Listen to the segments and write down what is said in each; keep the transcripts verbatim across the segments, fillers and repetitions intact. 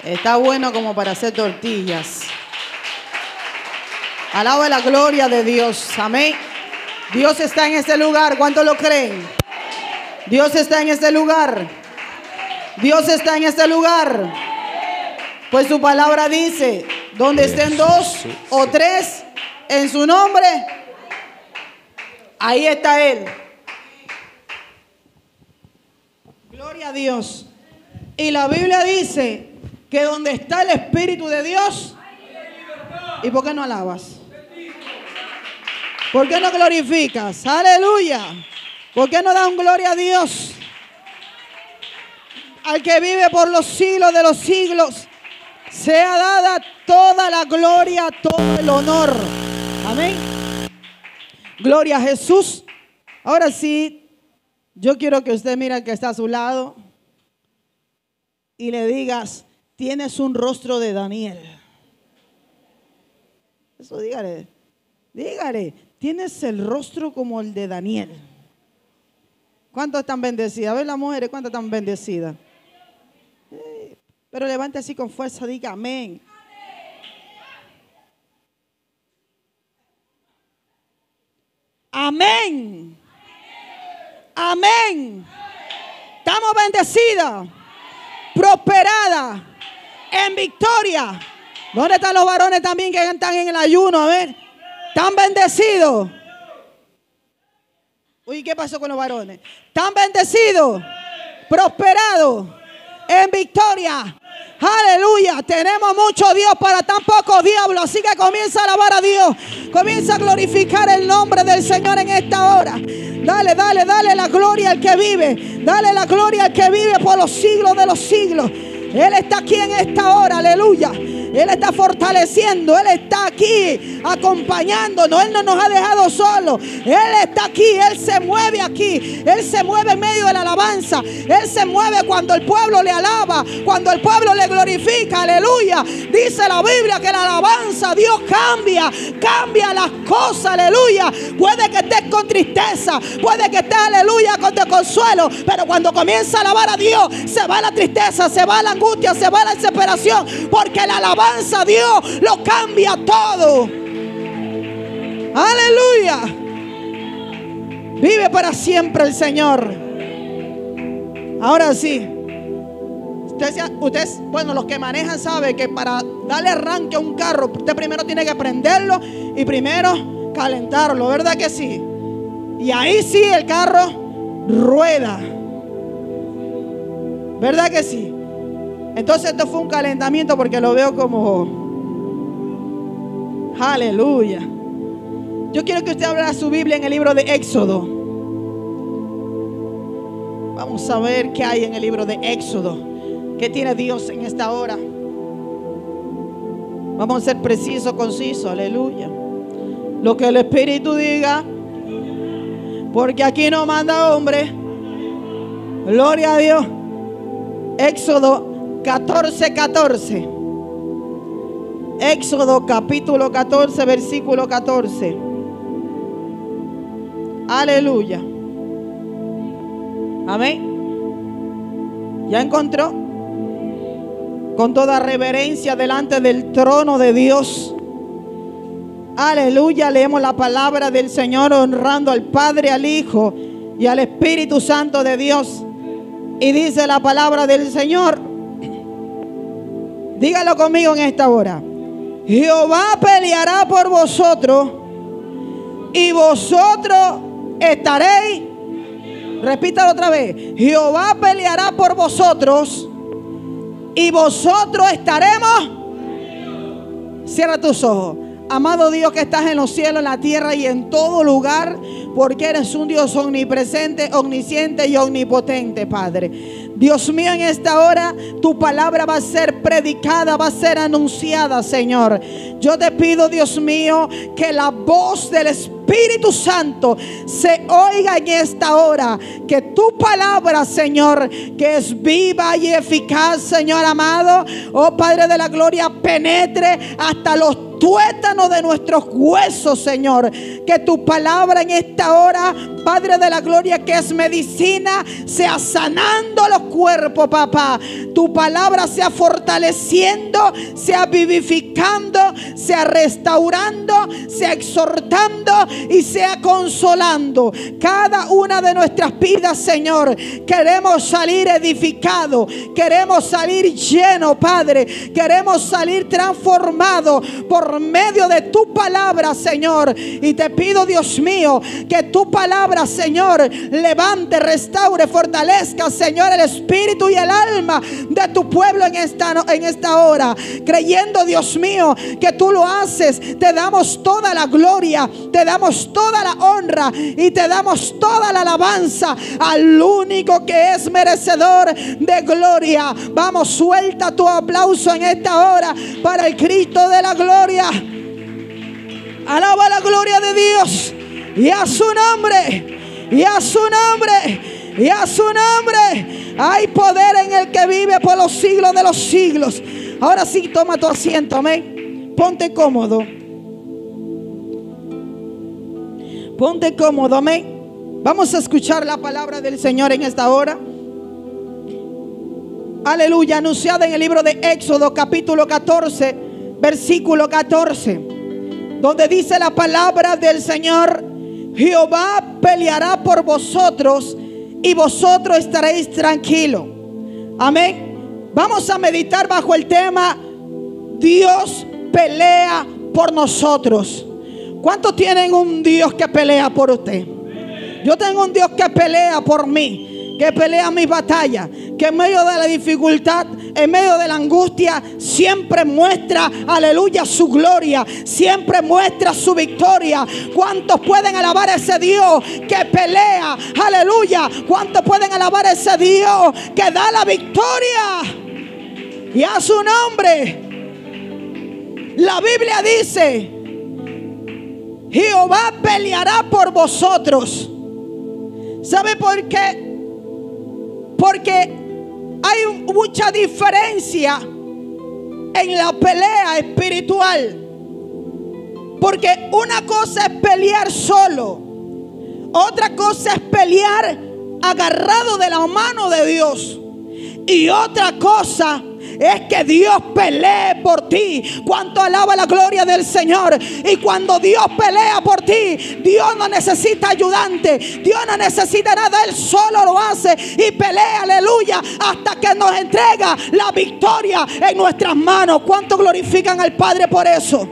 Está bueno como para hacer tortillas. Alaba la gloria de Dios. Amén. Dios está en este lugar. ¿Cuántos lo creen? Dios está en este lugar. Dios está en este lugar. Pues su palabra dice: donde estén dos o tres en su nombre, ahí está Él. Gloria a Dios. Y la Biblia dice que donde está el Espíritu de Dios. ¿Y por qué no alabas? ¿Por qué no glorificas? Aleluya. ¿Por qué no dan gloria a Dios? Al que vive por los siglos de los siglos, sea dada toda la gloria, todo el honor. Amén. Gloria a Jesús. Ahora sí, yo quiero que usted mire al que está a su lado y le digas: tienes un rostro de Daniel. Eso dígale. Dígale, tienes el rostro como el de Daniel. ¿Cuántos están bendecidas? A ver las mujeres, ¿cuántas están bendecidas? Eh, pero levante así con fuerza, diga amén. Amén. Amén. Estamos bendecidas, prosperadas, en victoria. ¿Dónde están los varones también que están en el ayuno? A ver, ¿están bendecidos? Uy, ¿qué pasó con los varones? ¿Están bendecidos, prosperados, en victoria? Aleluya. Tenemos mucho Dios para tan poco diablo. Así que comienza a alabar a Dios. Comienza a glorificar el nombre del Señor en esta hora. Dale, dale, dale la gloria al que vive. Dale la gloria al que vive por los siglos de los siglos. Él está aquí en esta hora. Aleluya. Él está fortaleciendo, Él está aquí acompañándonos, Él no nos ha dejado solos. Él está aquí, Él se mueve aquí, Él se mueve en medio de la alabanza, Él se mueve cuando el pueblo le alaba, cuando el pueblo le glorifica, aleluya. Dice la Biblia que la alabanza, Dios cambia, cambia las cosas, aleluya. Puede que estés con tristeza, puede que estés, aleluya, con desconsuelo, pero cuando comienza a alabar a Dios, se va la tristeza, se va la angustia, se va la desesperación, porque la alabanza a Dios lo cambia todo. Aleluya. Vive para siempre el Señor. Ahora sí, usted, usted, bueno, los que manejan saben que para darle arranque a un carro, usted primero tiene que prenderlo y primero calentarlo, ¿verdad que sí? Y ahí sí el carro rueda, ¿verdad que sí? Entonces esto fue un calentamiento porque lo veo como... Aleluya. Yo quiero que usted abra su Biblia en el libro de Éxodo. Vamos a ver qué hay en el libro de Éxodo. ¿Qué tiene Dios en esta hora? Vamos a ser precisos, concisos. Aleluya. Lo que el Espíritu diga. Porque aquí no manda hombre. Gloria a Dios. Éxodo catorce, catorce. Éxodo capítulo catorce, versículo catorce. Aleluya. Amén. ¿Ya encontró? Con toda reverencia delante del trono de Dios. Aleluya. Leemos la palabra del Señor honrando al Padre, al Hijo y al Espíritu Santo de Dios. Y dice la palabra del Señor. Dígalo conmigo en esta hora. Jehová peleará por vosotros y vosotros estaréis. Repítalo otra vez. Jehová peleará por vosotros y vosotros estaremos. Cierra tus ojos. Amado Dios que estás en los cielos, en la tierra y en todo lugar, porque eres un Dios omnipresente, omnisciente y omnipotente, Padre. Dios mío, en esta hora tu palabra va a ser predicada, va a ser anunciada, Señor. Yo te pido, Dios mío, que la voz del Espíritu Santo se oiga en esta hora. Que tu palabra, Señor, que es viva y eficaz, Señor amado, oh Padre de la gloria, penetre hasta los tuétanos de nuestros huesos, Señor. Que tu palabra en esta hora, Padre de la gloria, que es medicina, sea sanando los cuerpos, papá. Tu palabra sea fortaleciendo, sea vivificando, sea restaurando, sea exhortando y sea consolando cada una de nuestras vidas, Señor. Queremos salir edificados, queremos salir llenos, Padre. Queremos salir transformados por medio de tu palabra, Señor. Y te pido, Dios mío, que tu palabra, Señor, levante, restaure, fortalezca, Señor, el espíritu y el alma de tu pueblo en esta, en esta hora. Creyendo, Dios mío, que tú lo haces, te damos toda la gloria, te damos toda la honra y te damos toda la alabanza al único que es merecedor de gloria. Vamos, suelta tu aplauso en esta hora para el Cristo de la gloria. Alaba la gloria de Dios y a su nombre, y a su nombre, y a su nombre. Hay poder en el que vive por los siglos de los siglos. Ahora sí, toma tu asiento, amén. Ponte cómodo. Ponte cómodo, amén. Vamos a escuchar la palabra del Señor en esta hora. Aleluya, anunciada en el libro de Éxodo capítulo catorce, versículo catorce, donde dice la palabra del Señor: Jehová peleará por vosotros y vosotros estaréis tranquilos. Amén. Vamos a meditar bajo el tema: Dios pelea por nosotros. ¿Cuántos tienen un Dios que pelea por usted? Yo tengo un Dios que pelea por mí, que pelea mis batallas, que en medio de la dificultad, en medio de la angustia, siempre muestra, aleluya, su gloria, siempre muestra su victoria. ¿Cuántos pueden alabar a ese Dios que pelea? Aleluya. ¿Cuántos pueden alabar a ese Dios que da la victoria? Y a su nombre. La Biblia dice: Jehová peleará por vosotros. ¿Sabe por qué? Porque hay mucha diferencia en la pelea espiritual. Porque una cosa es pelear solo, otra cosa es pelear agarrado de la mano de Dios, y otra cosa es que Dios pelee por ti. ¿Cuánto alaba la gloria del Señor? Y cuando Dios pelea por ti, Dios no necesita ayudante, Dios no necesita nada, Él solo lo hace y pelea, aleluya, hasta que nos entrega la victoria en nuestras manos. ¿Cuánto glorifican al Padre por eso?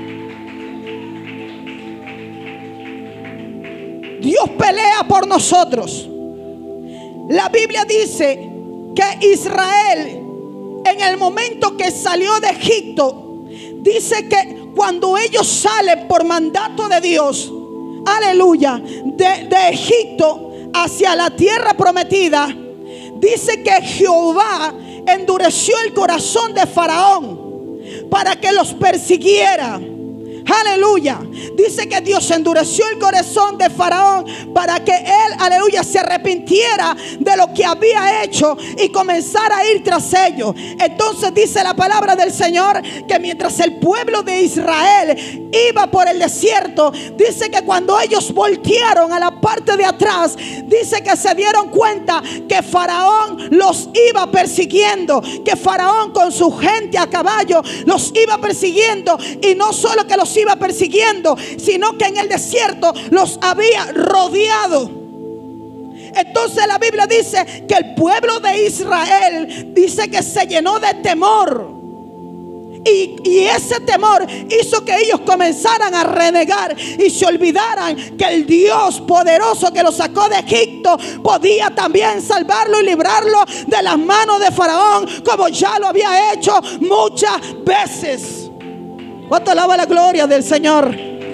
Dios pelea por nosotros. La Biblia dice que Israel, en el momento que salió de Egipto, dice que cuando ellos salen por mandato de Dios, aleluya, de, de Egipto hacia la tierra prometida, dice que Jehová endureció el corazón de Faraón para que los persiguiera. Aleluya. Dice que Dios endureció el corazón de Faraón para que él, aleluya, se arrepintiera de lo que había hecho y comenzara a ir tras ellos. Entonces dice la palabra del Señor que mientras el pueblo de Israel iba por el desierto, dice que cuando ellos voltearon a la parte de atrás, dice que se dieron cuenta que Faraón los iba persiguiendo, que Faraón con su gente a caballo los iba persiguiendo, y no solo que los iba persiguiendo, sino que en el desierto los había rodeado. Entonces la Biblia dice que el pueblo de Israel dice que se llenó de temor. Y, y ese temor hizo que ellos comenzaran a renegar y se olvidaran que el Dios poderoso que los sacó de Egipto podía también salvarlo y librarlo de las manos de Faraón, como ya lo había hecho muchas veces. ¿Cuánto alaba la gloria del Señor?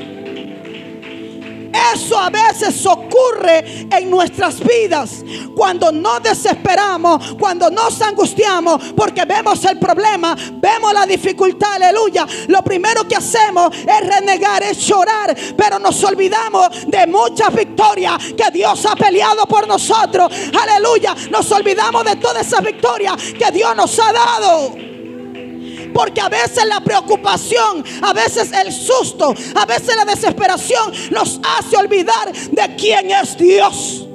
Eso a veces ocurre en nuestras vidas cuando nos desesperamos, cuando nos angustiamos, porque vemos el problema, vemos la dificultad, aleluya. Lo primero que hacemos es renegar, es llorar, pero nos olvidamos de muchas victorias que Dios ha peleado por nosotros, aleluya. Nos olvidamos de todas esas victorias que Dios nos ha dado. Porque a veces la preocupación, a veces el susto, a veces la desesperación nos hace olvidar de quién es Dios.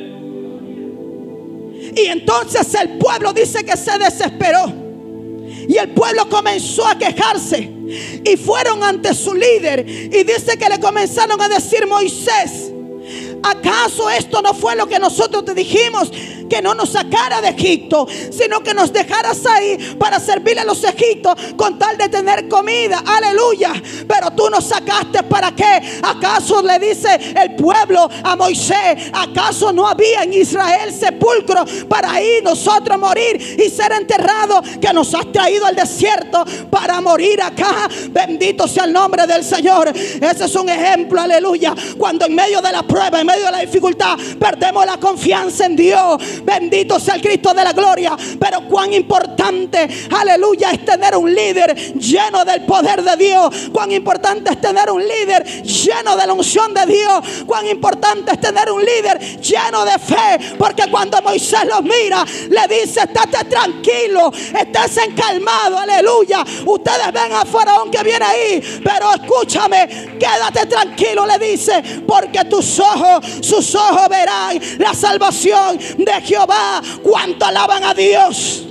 Y entonces el pueblo dice que se desesperó. Y el pueblo comenzó a quejarse. Y fueron ante su líder. Y dice que le comenzaron a decir: Moisés, ¿acaso esto no fue lo que nosotros te dijimos? Que no nos sacara de Egipto, sino que nos dejaras ahí para servirle a los egipcios con tal de tener comida. Aleluya. Pero tú nos sacaste, ¿para qué? ¿Acaso, le dice el pueblo a Moisés, acaso no había en Israel sepulcro para ahí nosotros morir y ser enterrados? Que nos has traído al desierto para morir acá. Bendito sea el nombre del Señor. Ese es un ejemplo, aleluya. Cuando en medio de la prueba, en medio de la dificultad, perdemos la confianza en Dios. Bendito sea el Cristo de la gloria. Pero cuán importante, aleluya, es tener un líder lleno del poder de Dios. Cuán importante es tener un líder lleno de la unción de Dios. Cuán importante es tener un líder lleno de fe. Porque cuando Moisés los mira, le dice: estate tranquilo, estés encalmado, aleluya. Ustedes ven a Faraón que viene ahí, pero escúchame, quédate tranquilo, le dice, porque tus ojos, sus ojos verán la salvación de Jehová. ¿Cuánto alaban a Dios?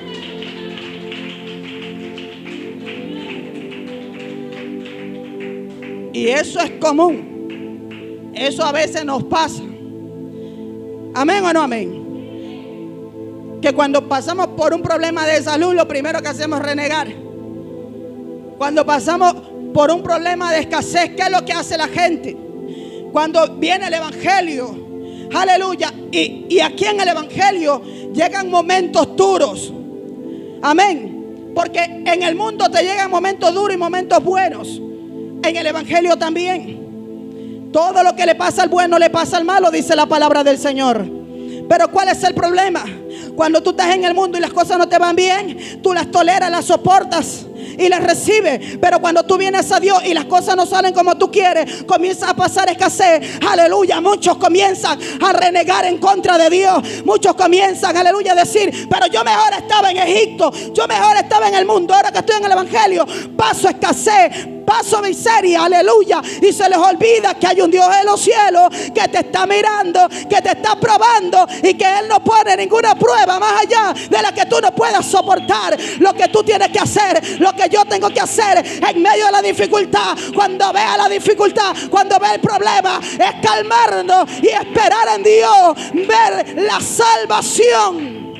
Y eso es común. Eso a veces nos pasa. Amén o no amén. Que cuando pasamos por un problema de salud, lo primero que hacemos es renegar. Cuando pasamos por un problema de escasez, ¿qué es lo que hace la gente? Cuando viene el evangelio, aleluya, y, y aquí en el evangelio llegan momentos duros. Amén. Porque en el mundo te llegan momentos duros y momentos buenos. En el evangelio también. Todo lo que le pasa al bueno le pasa al malo, dice la palabra del Señor. Pero ¿cuál es el problema? Cuando tú estás en el mundo y las cosas no te van bien, tú las toleras, las soportas y las recibes. Pero cuando tú vienes a Dios y las cosas no salen como tú quieres, comienza a pasar escasez. Aleluya. Muchos comienzan a renegar en contra de Dios. Muchos comienzan, aleluya, a decir: pero yo mejor estaba en Egipto, yo mejor estaba en el mundo. Ahora que estoy en el evangelio, paso escasez, paso miseria, aleluya. Y se les olvida que hay un Dios en los cielos que te está mirando, que te está probando, y que Él no pone ninguna prueba más allá de la que tú no puedas soportar. Lo que tú tienes que hacer, lo que yo tengo que hacer en medio de la dificultad, cuando vea la dificultad, cuando vea el problema, es calmarnos y esperar en Dios, ver la salvación.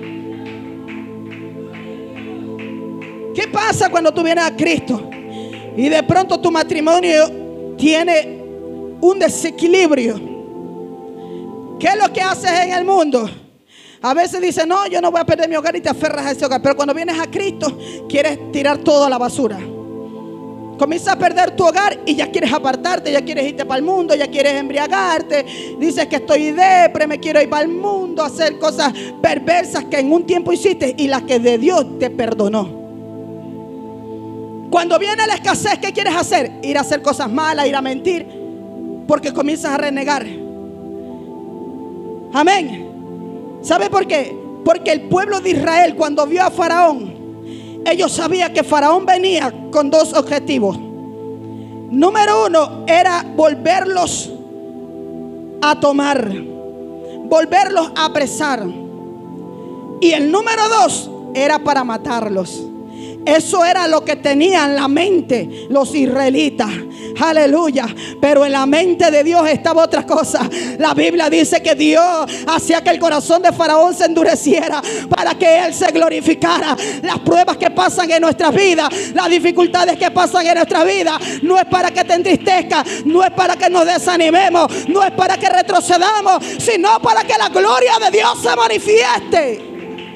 ¿Qué pasa cuando tú vienes a Cristo y de pronto tu matrimonio tiene un desequilibrio? ¿Qué es lo que haces en el mundo? A veces dices: no, yo no voy a perder mi hogar, y te aferras a ese hogar. Pero cuando vienes a Cristo, quieres tirar todo a la basura. Comienzas a perder tu hogar y ya quieres apartarte, ya quieres irte para el mundo, ya quieres embriagarte. Dices que estoy depre, me quiero ir para el mundo, hacer cosas perversas que en un tiempo hiciste y las que de Dios te perdonó. Cuando viene la escasez, ¿qué quieres hacer? Ir a hacer cosas malas, ir a mentir, porque comienzas a renegar. Amén. ¿Sabe por qué? Porque el pueblo de Israel, cuando vio a Faraón, ellos sabían que Faraón venía con dos objetivos. Número uno era volverlos a tomar, volverlos a apresar. Y el número dos era para matarlos. Eso era lo que tenían en la mente los israelitas. Aleluya. Pero en la mente de Dios estaba otra cosa. La Biblia dice que Dios hacía que el corazón de Faraón se endureciera para que Él se glorificara. Las pruebas que pasan en nuestras vidas, las dificultades que pasan en nuestra vida, no es para que te entristezcas, no es para que nos desanimemos, no es para que retrocedamos, sino para que la gloria de Dios se manifieste.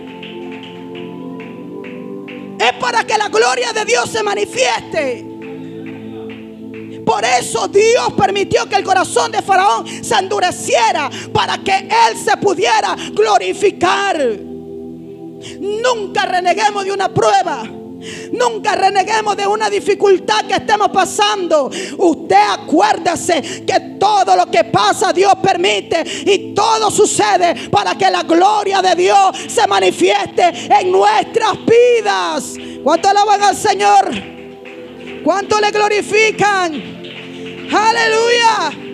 Es para que la gloria de Dios se manifieste. Por eso Dios permitió que el corazón de Faraón se endureciera, para que Él se pudiera glorificar. Nunca reneguemos de una prueba. Nunca reneguemos de una dificultad que estemos pasando. Usted acuérdese que todo lo que pasa Dios permite y todo sucede para que la gloria de Dios se manifieste en nuestras vidas. ¿Cuánto alaban al Señor? ¿Cuánto le glorifican? Aleluya.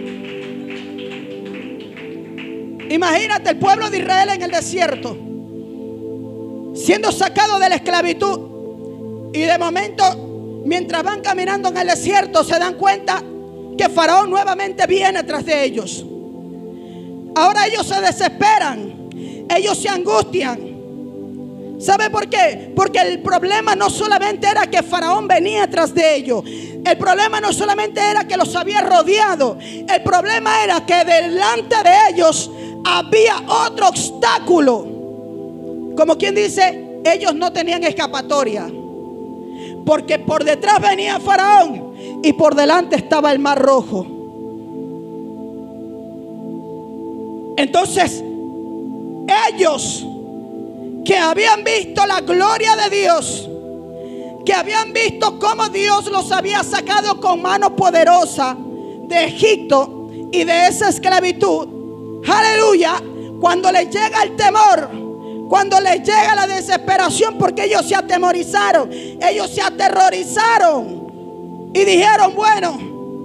Imagínate el pueblo de Israel en el desierto, siendo sacado de la esclavitud. Y de momento, mientras van caminando en el desierto, se dan cuenta que Faraón nuevamente viene tras de ellos. Ahora ellos se desesperan, ellos se angustian. ¿Sabe por qué? Porque el problema no solamente era que Faraón venía tras de ellos. El problema no solamente era que los había rodeado. El problema era que delante de ellos había otro obstáculo. Como quien dice, ellos no tenían escapatoria. Porque por detrás venía Faraón y por delante estaba el Mar Rojo. Entonces, ellos que habían visto la gloria de Dios, que habían visto cómo Dios los había sacado con mano poderosa de Egipto y de esa esclavitud, aleluya, cuando les llega el temor, cuando les llega la desesperación, porque ellos se atemorizaron, ellos se aterrorizaron y dijeron, bueno,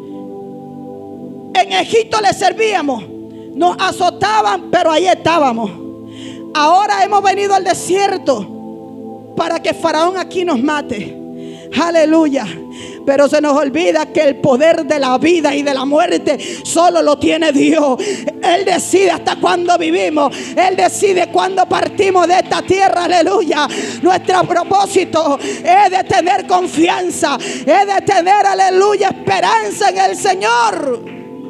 en Egipto les servíamos, nos azotaban, pero ahí estábamos. Ahora hemos venido al desierto para que Faraón aquí nos mate. Aleluya. Pero se nos olvida que el poder de la vida y de la muerte solo lo tiene Dios. Él decide hasta cuándo vivimos. Él decide cuándo partimos de esta tierra. Aleluya. Nuestro propósito es de tener confianza, es de tener, aleluya, esperanza en el Señor.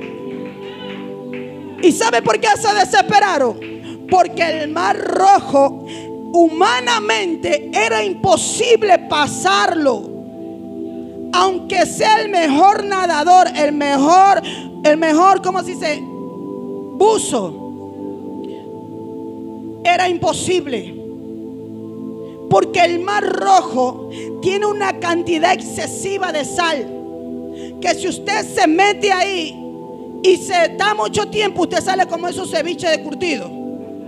¿Y sabe por qué se desesperaron? Porque el Mar Rojo humanamente era imposible pasarlo. Aunque sea el mejor nadador, el mejor, el mejor, ¿cómo se dice? Buzo. Era imposible. Porque el Mar Rojo tiene una cantidad excesiva de sal, que si usted se mete ahí y se está mucho tiempo, usted sale como esos ceviches de curtido.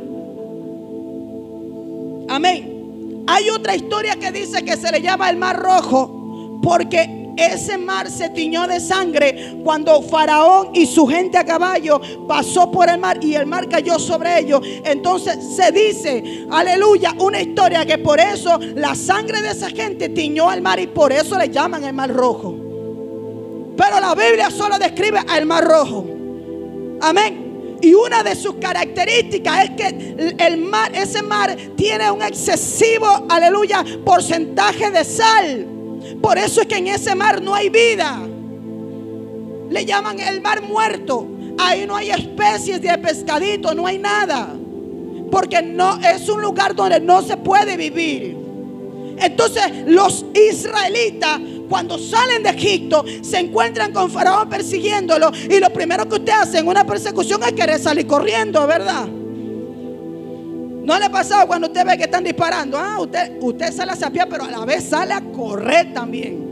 Amén. Hay otra historia que dice que se le llama el Mar Rojo porque ese mar se tiñó de sangre cuando Faraón y su gente a caballo pasó por el mar y el mar cayó sobre ellos. Entonces se dice, aleluya, una historia que por eso la sangre de esa gente tiñó al mar y por eso le llaman el Mar Rojo. Pero la Biblia solo describe al Mar Rojo. Amén. Y una de sus características es que el mar, ese mar tiene un excesivo, aleluya, porcentaje de sal. Por eso es que en ese mar no hay vida. Le llaman el mar muerto. Ahí no hay especies de pescadito, no hay nada. Porque no es un lugar donde no se puede vivir. Entonces los israelitas, cuando salen de Egipto, se encuentran con Faraón persiguiéndolo. Y lo primero que usted hace en una persecución es querer salir corriendo, ¿verdad? ¿No le ha pasado cuando usted ve que están disparando? Ah, usted, usted sale a sapear, pero a la vez sale a correr también.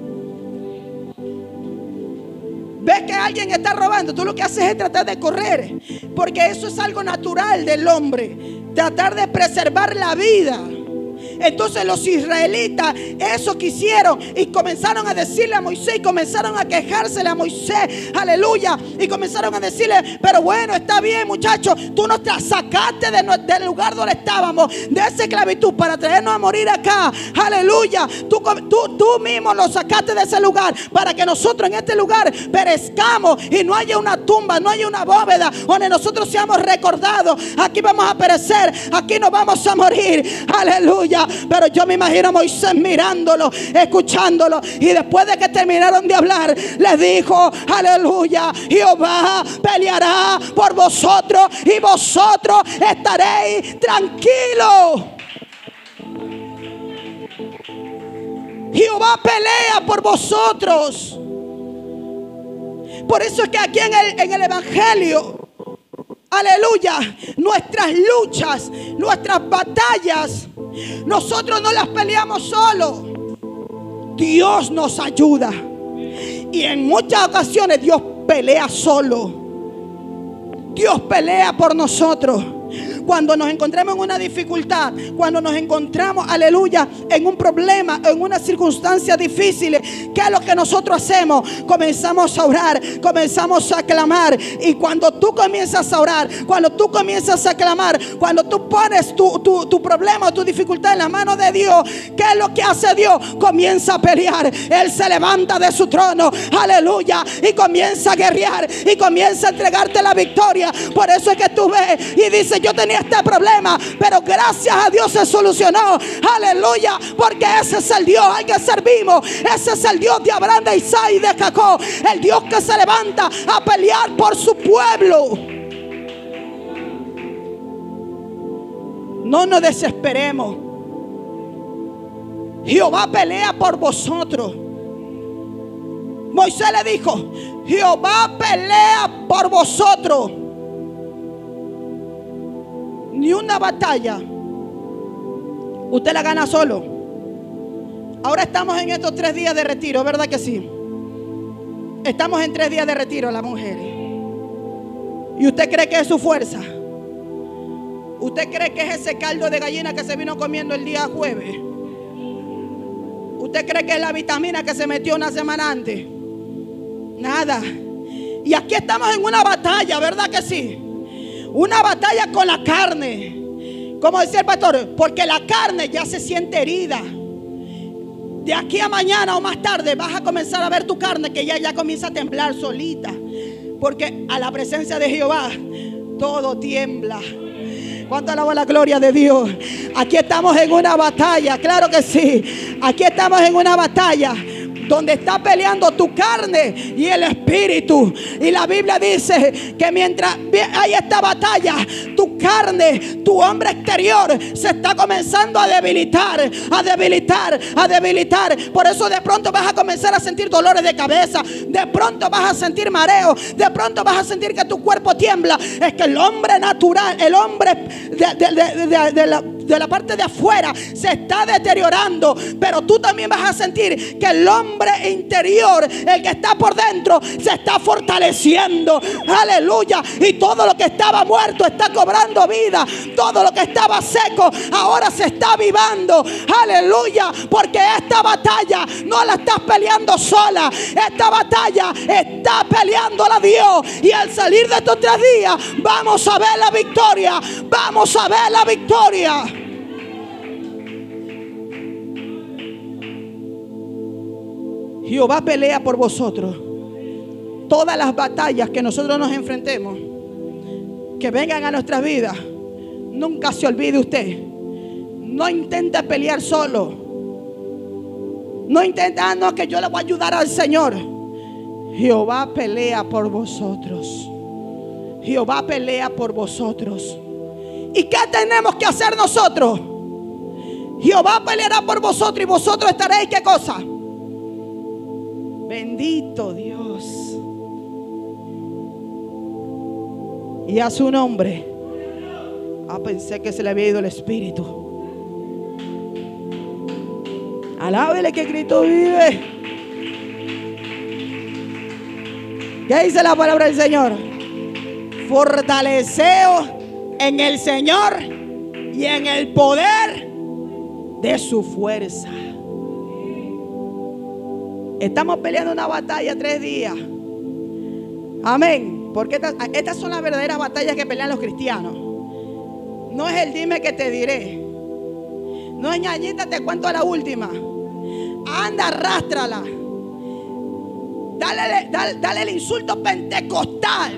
Ves que alguien está robando, tú lo que haces es tratar de correr. Porque eso es algo natural del hombre. Tratar de preservar la vida. Entonces los israelitas eso quisieron y comenzaron a decirle a Moisés, y comenzaron a quejársele a Moisés, aleluya, y comenzaron a decirle, pero bueno, está bien, muchachos, tú nos sacaste de no, del lugar donde estábamos, de esa esclavitud, para traernos a morir acá, aleluya, tú, tú, tú mismo nos sacaste de ese lugar para que nosotros en este lugar perezcamos y no haya una tumba, no haya una bóveda donde nosotros seamos recordados. Aquí vamos a perecer, aquí nos vamos a morir, aleluya. Pero yo me imagino a Moisés mirándolo, escuchándolo, y después de que terminaron de hablar, les dijo, aleluya, Jehová peleará por vosotros y vosotros estaréis tranquilos. Jehová pelea por vosotros. Por eso es que aquí en el, en el Evangelio, aleluya, nuestras luchas, nuestras batallas, nosotros no las peleamos solos. Dios nos ayuda. Y en muchas ocasiones Dios pelea solo. Dios pelea por nosotros. Cuando nos encontramos en una dificultad, cuando nos encontramos, aleluya, en un problema, en una circunstancia difícil, ¿qué es lo que nosotros hacemos? Comenzamos a orar, comenzamos a clamar. Y cuando tú comienzas a orar, cuando tú comienzas a clamar, cuando tú pones tu, tu, tu problema, tu dificultad en la mano de Dios, ¿qué es lo que hace Dios? Comienza a pelear. Él se levanta de su trono, aleluya, y comienza a guerrear y comienza a entregarte la victoria. Por eso es que tú ves y dices: yo tenía este problema, pero gracias a Dios se solucionó. Aleluya, porque ese es el Dios al que servimos. Ese es el Dios de Abraham, de Isaac y de Jacob. El Dios que se levanta a pelear por su pueblo. No nos desesperemos. Jehová pelea por vosotros. Moisés le dijo: Jehová pelea por vosotros. Ni una batalla usted la gana solo. Ahora estamos en estos tres días de retiro, ¿verdad que sí? Estamos en tres días de retiro, las mujeres. ¿Y usted cree que es su fuerza? ¿Usted cree que es ese caldo de gallina que se vino comiendo el día jueves? ¿Usted cree que es la vitamina que se metió una semana antes? Nada. Y aquí estamos en una batalla, ¿verdad que sí? Una batalla con la carne. Como decía el pastor, porque la carne ya se siente herida. De aquí a mañana o más tarde vas a comenzar a ver tu carne que ya, ya comienza a temblar solita. Porque a la presencia de Jehová todo tiembla. ¿Cuánto alaba la gloria de Dios? Aquí estamos en una batalla, claro que sí. Aquí estamos en una batalla donde está peleando tu carne y el espíritu. Y la Biblia dice que mientras hay esta batalla, tu carne, tu hombre exterior se está comenzando a debilitar, a debilitar, a debilitar. Por eso de pronto vas a comenzar a sentir dolores de cabeza, de pronto vas a sentir mareo, de pronto vas a sentir que tu cuerpo tiembla. Es que el hombre natural, el hombre de, de, de, de, de la de la parte de afuera se está deteriorando, pero tú también vas a sentir que el hombre interior, el que está por dentro, se está fortaleciendo. Aleluya. Y todo lo que estaba muerto está cobrando vida. Todo lo que estaba seco ahora se está avivando. Aleluya. Porque esta batalla no la estás peleando sola. Esta batalla está peleándola Dios. Y al salir de estos tres días vamos a ver la victoria. Vamos a ver la victoria. Jehová pelea por vosotros. Todas las batallas que nosotros nos enfrentemos, que vengan a nuestras vidas, nunca se olvide usted. No intente pelear solo. No intente, ah, no, que yo le voy a ayudar al Señor. Jehová pelea por vosotros. Jehová pelea por vosotros. ¿Y qué tenemos que hacer nosotros? Jehová peleará por vosotros y vosotros estaréis, ¿qué cosa? Bendito Dios. Y a su nombre. Ah, pensé que se le había ido el espíritu. Alábele que Cristo vive. ¿Qué dice la palabra del Señor? Fortaleceos en el Señor y en el poder de su fuerza. Estamos peleando una batalla tres días. Amén. Porque estas, estas son las verdaderas batallas que pelean los cristianos. No es el dime que te diré. No es ñañita, te cuento a la última. Anda, arrástrala. Dale, dale, dale el insulto pentecostal.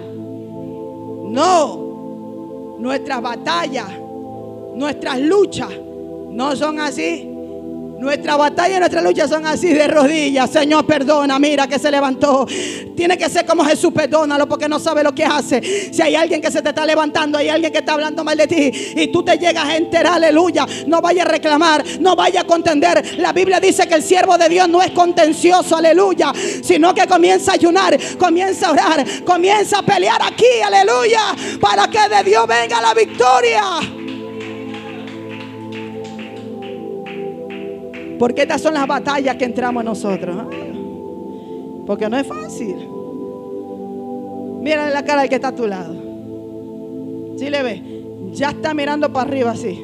No. Nuestras batallas, nuestras luchas no son así. Nuestra batalla y nuestra lucha son así de rodillas. Señor, perdona, mira que se levantó. Tiene que ser como Jesús, perdónalo porque no sabe lo que hace. Si hay alguien que se te está levantando, hay alguien que está hablando mal de ti y tú te llegas a enterar, aleluya, no vaya a reclamar, no vaya a contender. La Biblia dice que el siervo de Dios no es contencioso, aleluya, sino que comienza a ayunar, comienza a orar, comienza a pelear aquí, aleluya, para que de Dios venga la victoria. Porque estas son las batallas que entramos nosotros, ¿eh? Porque no es fácil. Mírale la cara al que está a tu lado. ¿Sí le ves? Ya está mirando para arriba así.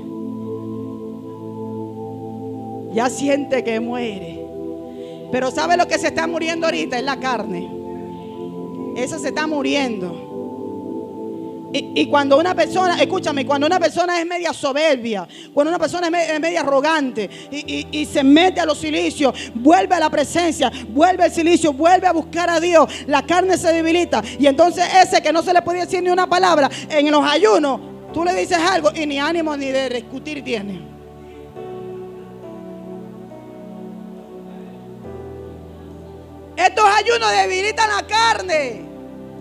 Ya siente que muere. Pero ¿sabe lo que se está muriendo ahorita? Es la carne. Esa se está muriendo. Y, y cuando una persona, escúchame, cuando una persona es media soberbia, cuando una persona es, me, es media arrogante y, y, y se mete a los cilicios, vuelve a la presencia, vuelve al silicio, vuelve a buscar a Dios, la carne se debilita. Y entonces ese que no se le podía decir ni una palabra en los ayunos, tú le dices algo y ni ánimo ni de discutir tiene. Estos ayunos debilitan la carne.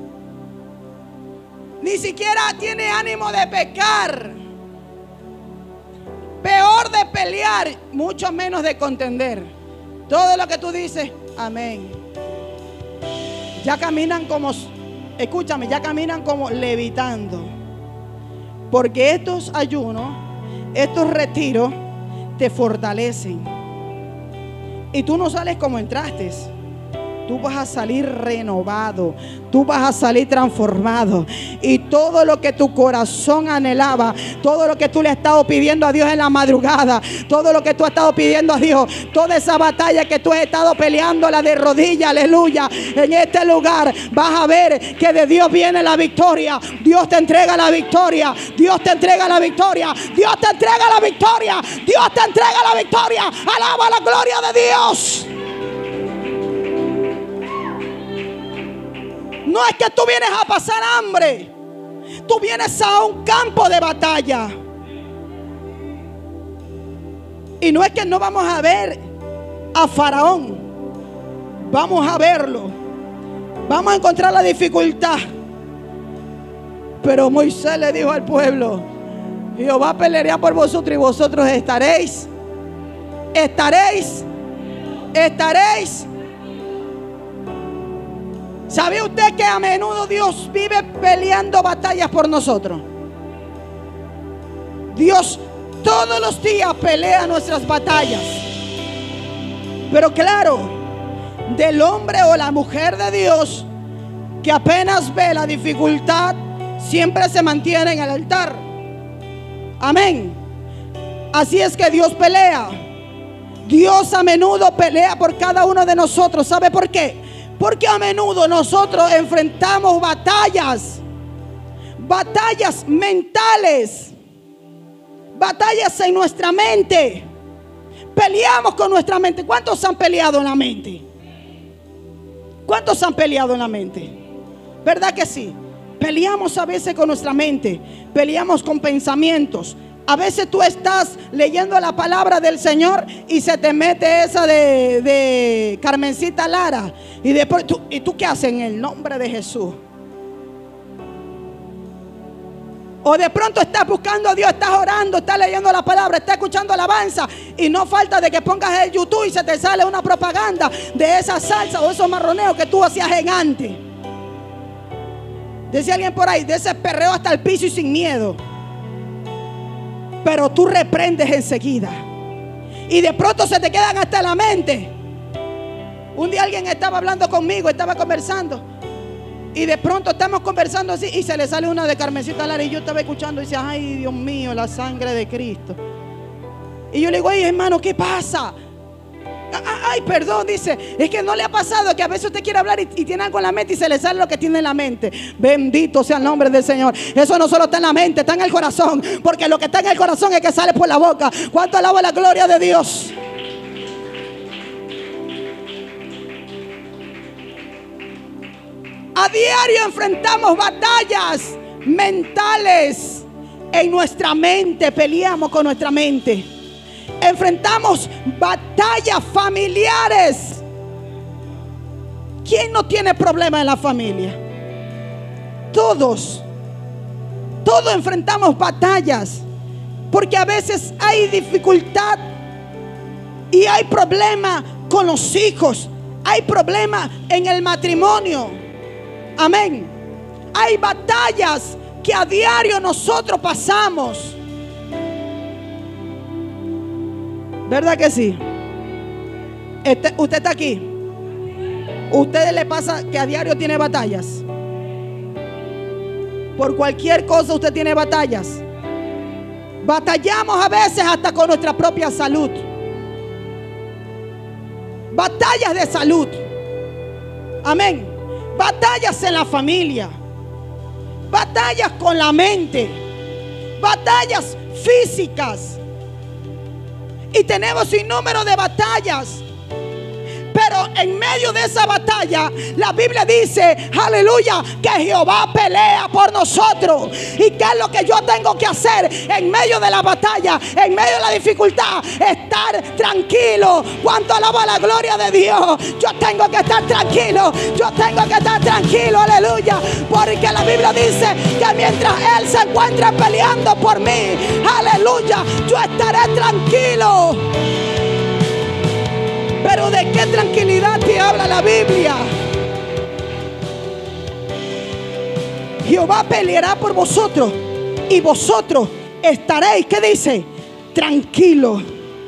Ni siquiera tiene ánimo de pecar. Peor de pelear, mucho menos de contender. Todo lo que tú dices, amén. Ya caminan como, escúchame, ya caminan como levitando. Porque estos ayunos, estos retiros, te fortalecen. Y tú no sales como entraste. Tú vas a salir renovado. Tú vas a salir transformado. Y todo lo que tu corazón anhelaba, todo lo que tú le has estado pidiendo a Dios en la madrugada, todo lo que tú has estado pidiendo a Dios, toda esa batalla que tú has estado peleándola de rodillas, aleluya, en este lugar vas a ver que de Dios viene la victoria. Dios te entrega la victoria. Dios te entrega la victoria. Dios te entrega la victoria. Dios te entrega la victoria. Alaba la gloria de Dios. No es que tú vienes a pasar hambre. Tú vienes a un campo de batalla. Y no es que no vamos a ver a Faraón. Vamos a verlo. Vamos a encontrar la dificultad. Pero Moisés le dijo al pueblo: Jehová peleará por vosotros y vosotros estaréis. Estaréis. Estaréis. ¿Sabe usted que a menudo Dios vive peleando batallas por nosotros? Dios todos los días pelea nuestras batallas. Pero claro, del hombre o la mujer de Dios que apenas ve la dificultad, siempre se mantiene en el altar. Amén. Así es que Dios pelea. Dios a menudo pelea por cada uno de nosotros. ¿Sabe por qué? Porque a menudo nosotros enfrentamos batallas, batallas mentales, batallas en nuestra mente. Peleamos con nuestra mente. ¿Cuántos han peleado en la mente? ¿Cuántos han peleado en la mente? ¿Verdad que sí? Peleamos a veces con nuestra mente, peleamos con pensamientos. A veces tú estás leyendo la palabra del Señor y se te mete esa de, de Carmencita Lara. Y después tú, ¿y tú qué haces en el nombre de Jesús? O de pronto estás buscando a Dios, estás orando, estás leyendo la palabra, estás escuchando alabanza. Y no falta de que pongas el YouTube y se te sale una propaganda de esa salsa o esos marroneos que tú hacías en antes. Decía alguien por ahí, de ese perreo hasta el piso y sin miedo. Pero tú reprendes enseguida. Y de pronto se te quedan hasta en la mente. Un día alguien estaba hablando conmigo, estaba conversando. Y de pronto estamos conversando así y se le sale una de Carmencita Lara. Y yo estaba escuchando y decía: ay, Dios mío, la sangre de Cristo. Y yo le digo: ay, hermano, ¿qué pasa? Ay, perdón, dice, es que no le ha pasado que a veces usted quiere hablar y, y tiene algo en la mente y se le sale lo que tiene en la mente. Bendito sea el nombre del Señor. Eso no solo está en la mente, está en el corazón. Porque lo que está en el corazón es que sale por la boca. ¿Cuánto alaba la gloria de Dios? A diario enfrentamos batallas mentales en nuestra mente. Peleamos con nuestra mente. Enfrentamos batallas familiares. ¿Quién no tiene problemas en la familia? Todos. Todos enfrentamos batallas. Porque a veces hay dificultad y hay problemas con los hijos. Hay problemas en el matrimonio. Amén. Hay batallas que a diario nosotros pasamos. ¿Verdad que sí? Este, usted está aquí. ¿Usted le pasa que a diario tiene batallas? Por cualquier cosa usted tiene batallas. Batallamos a veces hasta con nuestra propia salud. Batallas de salud. Amén. Batallas en la familia. Batallas con la mente. Batallas físicas. Y tenemos sin número de batallas. Pero en medio de esa batalla, la Biblia dice, aleluya, que Jehová pelea por nosotros. ¿Y qué es lo que yo tengo que hacer en medio de la batalla, en medio de la dificultad? Estar tranquilo. ¿Cuánto alaba la gloria de Dios? Yo tengo que estar tranquilo. Yo tengo que estar tranquilo, aleluya. Porque la Biblia dice que mientras Él se encuentra peleando por mí, aleluya, yo estaré tranquilo. Pero ¿de qué tranquilidad te habla la Biblia? Jehová peleará por vosotros y vosotros estaréis, ¿qué dice? Tranquilo.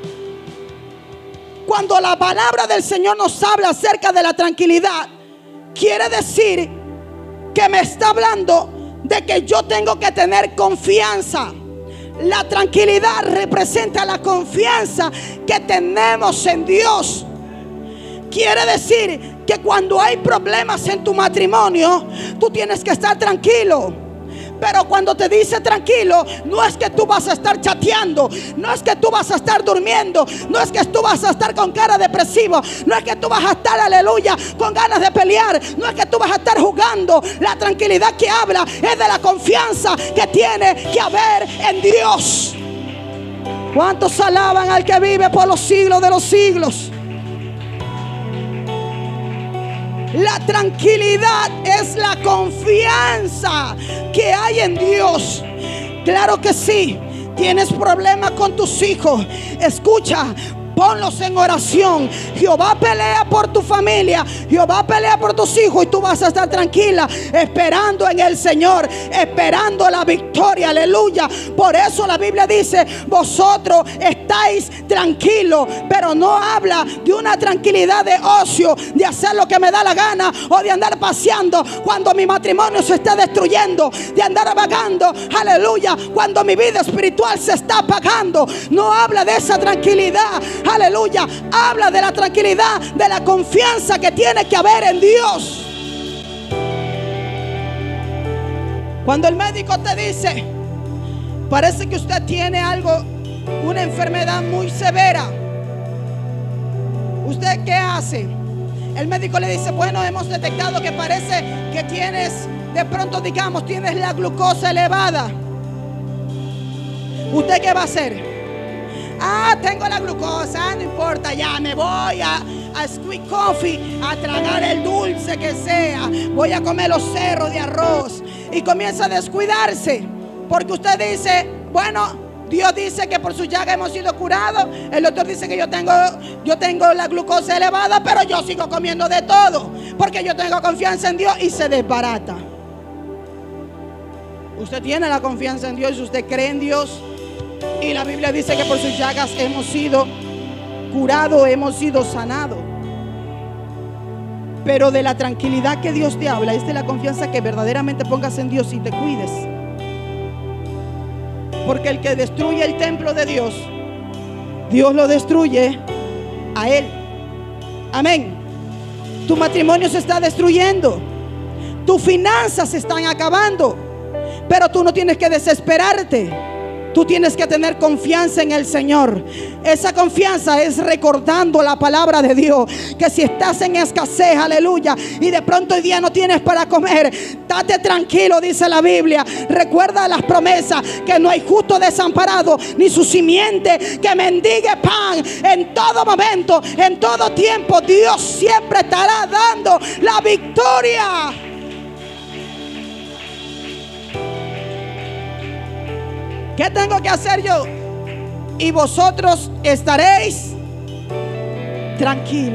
Cuando la palabra del Señor nos habla acerca de la tranquilidad, quiere decir que me está hablando de que yo tengo que tener confianza. La tranquilidad representa la confianza que tenemos en Dios. Quiere decir que cuando hay problemas en tu matrimonio, tú tienes que estar tranquilo. Pero cuando te dice tranquilo, no es que tú vas a estar chateando, no es que tú vas a estar durmiendo, no es que tú vas a estar con cara depresiva, no es que tú vas a estar, aleluya, con ganas de pelear, no es que tú vas a estar jugando. La tranquilidad que habla es de la confianza que tiene que haber en Dios. ¿Cuántos alaban al que vive por los siglos de los siglos? La tranquilidad es la confianza que hay en Dios. Claro que sí. Tienes problemas con tus hijos. Escucha, ponlos en oración. Jehová pelea por tu familia. Jehová pelea por tus hijos. Y tú vas a estar tranquila, esperando en el Señor, esperando la victoria. Aleluya. Por eso la Biblia dice, vosotros estáis tranquilos. Pero no habla de una tranquilidad de ocio, de hacer lo que me da la gana, o de andar paseando cuando mi matrimonio se está destruyendo, de andar vagando, aleluya, cuando mi vida espiritual se está apagando. No habla de esa tranquilidad. Aleluya, habla de la tranquilidad, de la confianza que tiene que haber en Dios. Cuando el médico te dice, parece que usted tiene algo, una enfermedad muy severa, ¿usted qué hace? El médico le dice, bueno, hemos detectado que parece que tienes, de pronto digamos, tienes la glucosa elevada. ¿Usted qué va a hacer? Ah, tengo la glucosa, no importa, ya me voy a, a sweet coffee, a tragar el dulce que sea. Voy a comer los cerros de arroz. Y comienza a descuidarse, porque usted dice, bueno, Dios dice que por su llaga hemos sido curados. El doctor dice que yo tengo, yo tengo la glucosa elevada, pero yo sigo comiendo de todo, porque yo tengo confianza en Dios, y se desbarata. Usted tiene la confianza en Dios, usted cree en Dios. Y la Biblia dice que por sus llagas hemos sido curados, hemos sido sanados. Pero de la tranquilidad que Dios te habla es de la confianza que verdaderamente pongas en Dios y te cuides. Porque el que destruye el templo de Dios, Dios lo destruye a él. Amén. Tu matrimonio se está destruyendo, tus finanzas se están acabando, pero tú no tienes que desesperarte. Tú tienes que tener confianza en el Señor. Esa confianza es recordando la palabra de Dios, que si estás en escasez, aleluya, y de pronto hoy día no tienes para comer, date tranquilo, dice la Biblia. Recuerda las promesas, que no hay justo desamparado, ni su simiente que mendigue pan. En todo momento, en todo tiempo, Dios siempre estará dando la victoria. ¿Qué tengo que hacer yo? Y vosotros estaréis tranquilos.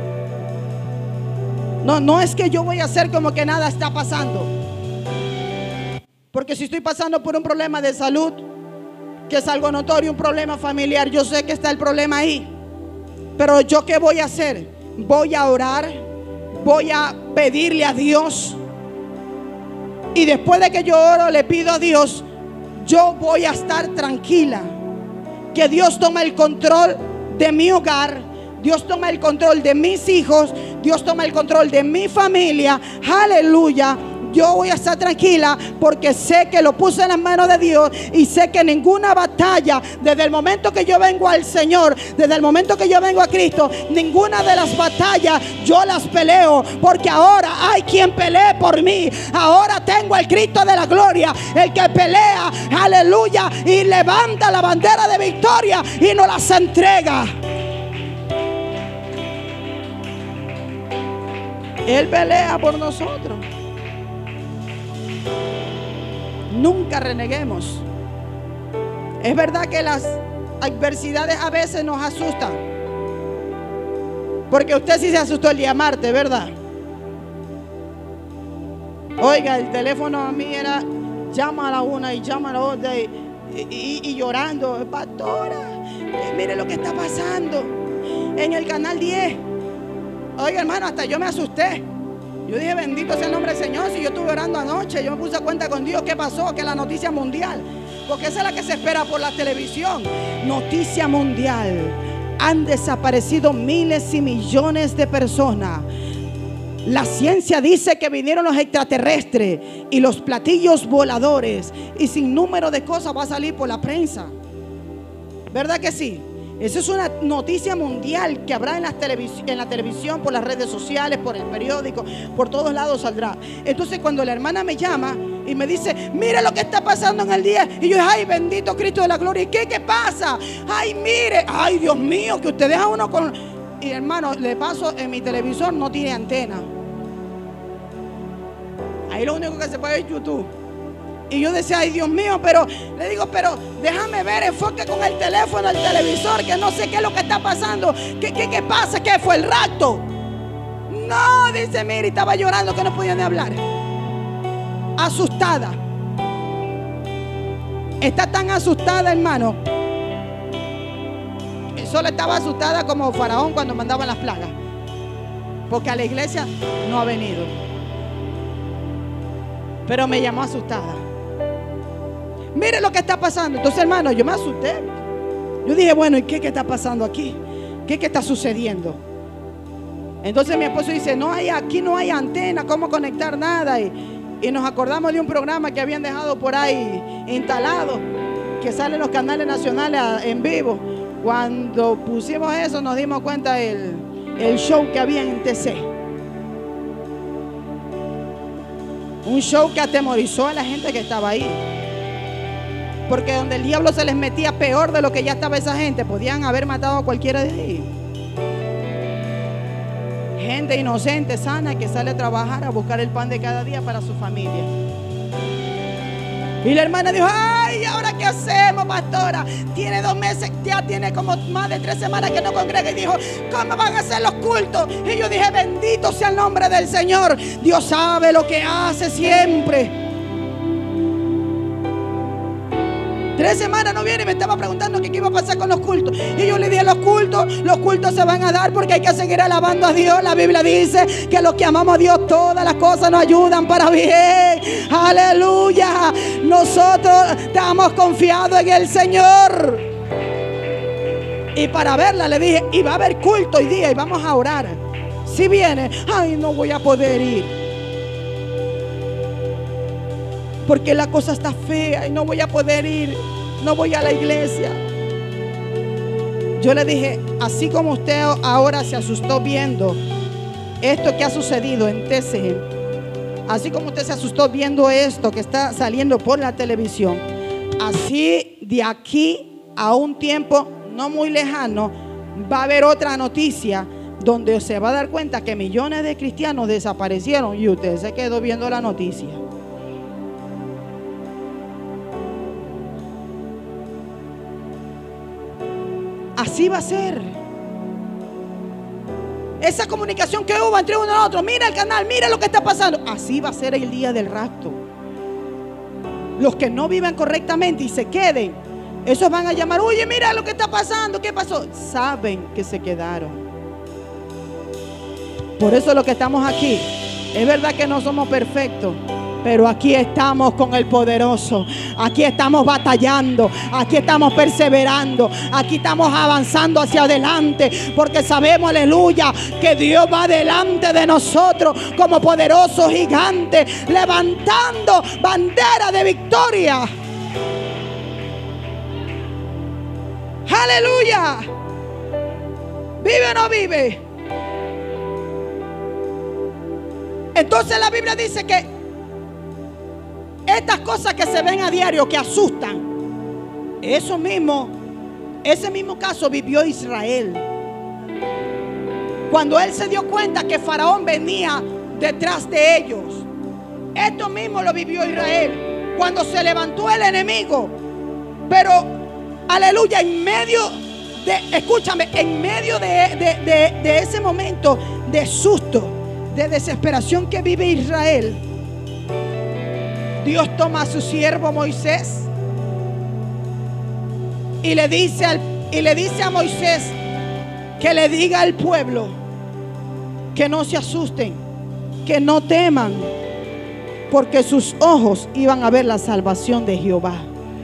No, no es que yo voy a hacer como que nada está pasando. Porque si estoy pasando por un problema de salud, que es algo notorio, un problema familiar, yo sé que está el problema ahí. Pero yo, ¿qué voy a hacer? Voy a orar, voy a pedirle a Dios. Y después de que yo oro, le pido a Dios, yo voy a estar tranquila. Que Dios tome el control de mi hogar, Dios toma el control de mis hijos, Dios toma el control de mi familia. Aleluya. Yo voy a estar tranquila porque sé que lo puse en las manos de Dios y sé que ninguna batalla, desde el momento que yo vengo al Señor, desde el momento que yo vengo a Cristo, ninguna de las batallas yo las peleo, porque ahora hay quien pelee por mí. Ahora tengo al Cristo de la gloria, el que pelea, aleluya, y levanta la bandera de victoria y nos las entrega. Él pelea por nosotros. Nunca reneguemos. Es verdad que las adversidades a veces nos asustan, porque usted sí se asustó el día martes, ¿verdad? Oiga, el teléfono a mí era llama a la una y llama a la otra y, y, y llorando. Pastora, eh, mire lo que está pasando en el canal diez. Oiga, hermano, hasta yo me asusté. Yo dije, bendito sea el nombre del Señor. Si yo estuve orando anoche, yo me puse a cuenta con Dios qué pasó, que la noticia mundial, porque esa es la que se espera por la televisión. Noticia mundial: han desaparecido miles y millones de personas. La ciencia dice que vinieron los extraterrestres y los platillos voladores, y sin número de cosas va a salir por la prensa. ¿Verdad que sí? Esa es una noticia mundial que habrá en la, en la televisión, por las redes sociales, por el periódico, por todos lados saldrá. Entonces cuando la hermana me llama y me dice, mire lo que está pasando en el día, y yo, ay, bendito Cristo de la gloria. ¿Y qué, qué pasa? Ay, mire, ay, Dios mío, que usted deja uno con... Y hermano, le paso, en mi televisor no tiene antena. Ahí lo único que se puede ver es YouTube. Y yo decía, ay, Dios mío, pero le digo, pero déjame ver, enfoque con el teléfono, el televisor, que no sé qué es lo que está pasando. ¿Qué, qué, qué pasa? ¿Qué fue el rapto? No, dice, mire, estaba llorando que no podía ni hablar. Asustada. Está tan asustada, hermano. Solo estaba asustada como Faraón cuando mandaban las plagas, porque a la iglesia no ha venido. Pero me llamó asustada. Mire lo que está pasando. Entonces, hermano, yo me asusté. Yo dije, bueno, ¿y qué, qué está pasando aquí? ¿Qué, qué está sucediendo? Entonces mi esposo dice, no hay, aquí no hay antena, ¿cómo conectar nada? Y, y nos acordamos de un programa que habían dejado por ahí instalado, que sale en los canales nacionales en vivo. Cuando pusimos eso nos dimos cuenta del el show que había en T C. Un show que atemorizó a la gente que estaba ahí. Porque donde el diablo se les metía peor de lo que ya estaba esa gente, podían haber matado a cualquiera de ahí. Gente inocente, sana, que sale a trabajar, a buscar el pan de cada día para su familia. Y la hermana dijo, ay, ¿ahora qué hacemos, pastora? Tiene dos meses, ya tiene como más de tres semanas que no congrega. Y dijo, ¿cómo van a hacer los cultos? Y yo dije, bendito sea el nombre del Señor. Dios sabe lo que hace siempre. Tres semanas no viene y me estaba preguntando qué iba a pasar con los cultos. Y yo le dije, los cultos, los cultos se van a dar porque hay que seguir alabando a Dios. La Biblia dice que los que amamos a Dios, todas las cosas nos ayudan para bien. Aleluya. Nosotros estamos confiados en el Señor. Y para verla le dije, y va a haber culto hoy día y vamos a orar. Si viene, ay, no voy a poder ir, porque la cosa está fea y no voy a poder ir, no voy a la iglesia. Yo le dije, así como usted ahora se asustó viendo esto que ha sucedido en T C, así como usted se asustó viendo esto que está saliendo por la televisión, así de aquí a un tiempo no muy lejano va a haber otra noticia donde se va a dar cuenta que millones de cristianos desaparecieron y usted se quedó viendo la noticia. Así va a ser. Esa comunicación que hubo entre uno y otro, mira el canal, mira lo que está pasando. Así va a ser el día del rapto. Los que no vivan correctamente y se queden Esos van a llamar, oye, mira lo que está pasando, ¿qué pasó? Saben que se quedaron. Por eso lo que estamos aquí, es verdad que no somos perfectos, pero aquí estamos con el poderoso. Aquí estamos batallando. Aquí estamos perseverando. Aquí estamos avanzando hacia adelante. Porque sabemos, aleluya, que Dios va delante de nosotros como poderoso gigante, levantando bandera de victoria. Aleluya. ¿Vive o no vive? Entonces la Biblia dice que estas cosas que se ven a diario, que asustan, eso mismo, ese mismo caso vivió Israel. Cuando él se dio cuenta que Faraón venía detrás de ellos. Esto mismo lo vivió Israel. Cuando se levantó el enemigo. Pero, aleluya, en medio de, escúchame, en medio de, de, de, de ese momento de susto, de desesperación que vive Israel, Dios toma a su siervo Moisés y le dice al, y le dice a Moisés que le diga al pueblo que no se asusten, que no teman, porque sus ojos iban a ver la salvación de Jehová.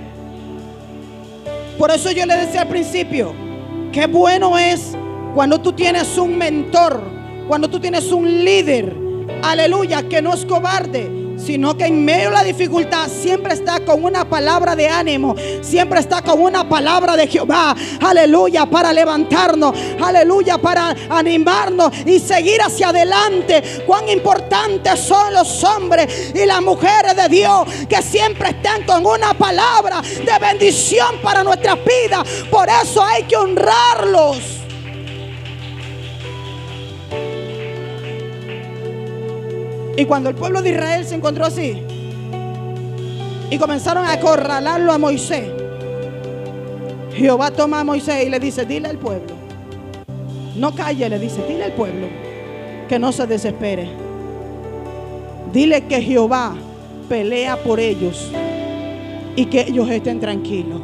Por eso yo le decía al principio, qué bueno es cuando tú tienes un mentor, cuando tú tienes un líder, aleluya, que no es cobarde, sino que en medio de la dificultad siempre está con una palabra de ánimo, siempre está con una palabra de Jehová, aleluya, para levantarnos, aleluya, para animarnos y seguir hacia adelante. Cuán importantes son los hombres y las mujeres de Dios que siempre están con una palabra de bendición para nuestras vidas. Por eso hay que honrarlos. Y cuando el pueblo de Israel se encontró así y comenzaron a acorralarlo a Moisés, Jehová toma a Moisés y le dice, dile al pueblo, no calle, le dice, dile al pueblo que no se desespere. Dile que Jehová pelea por ellos y que ellos estén tranquilos.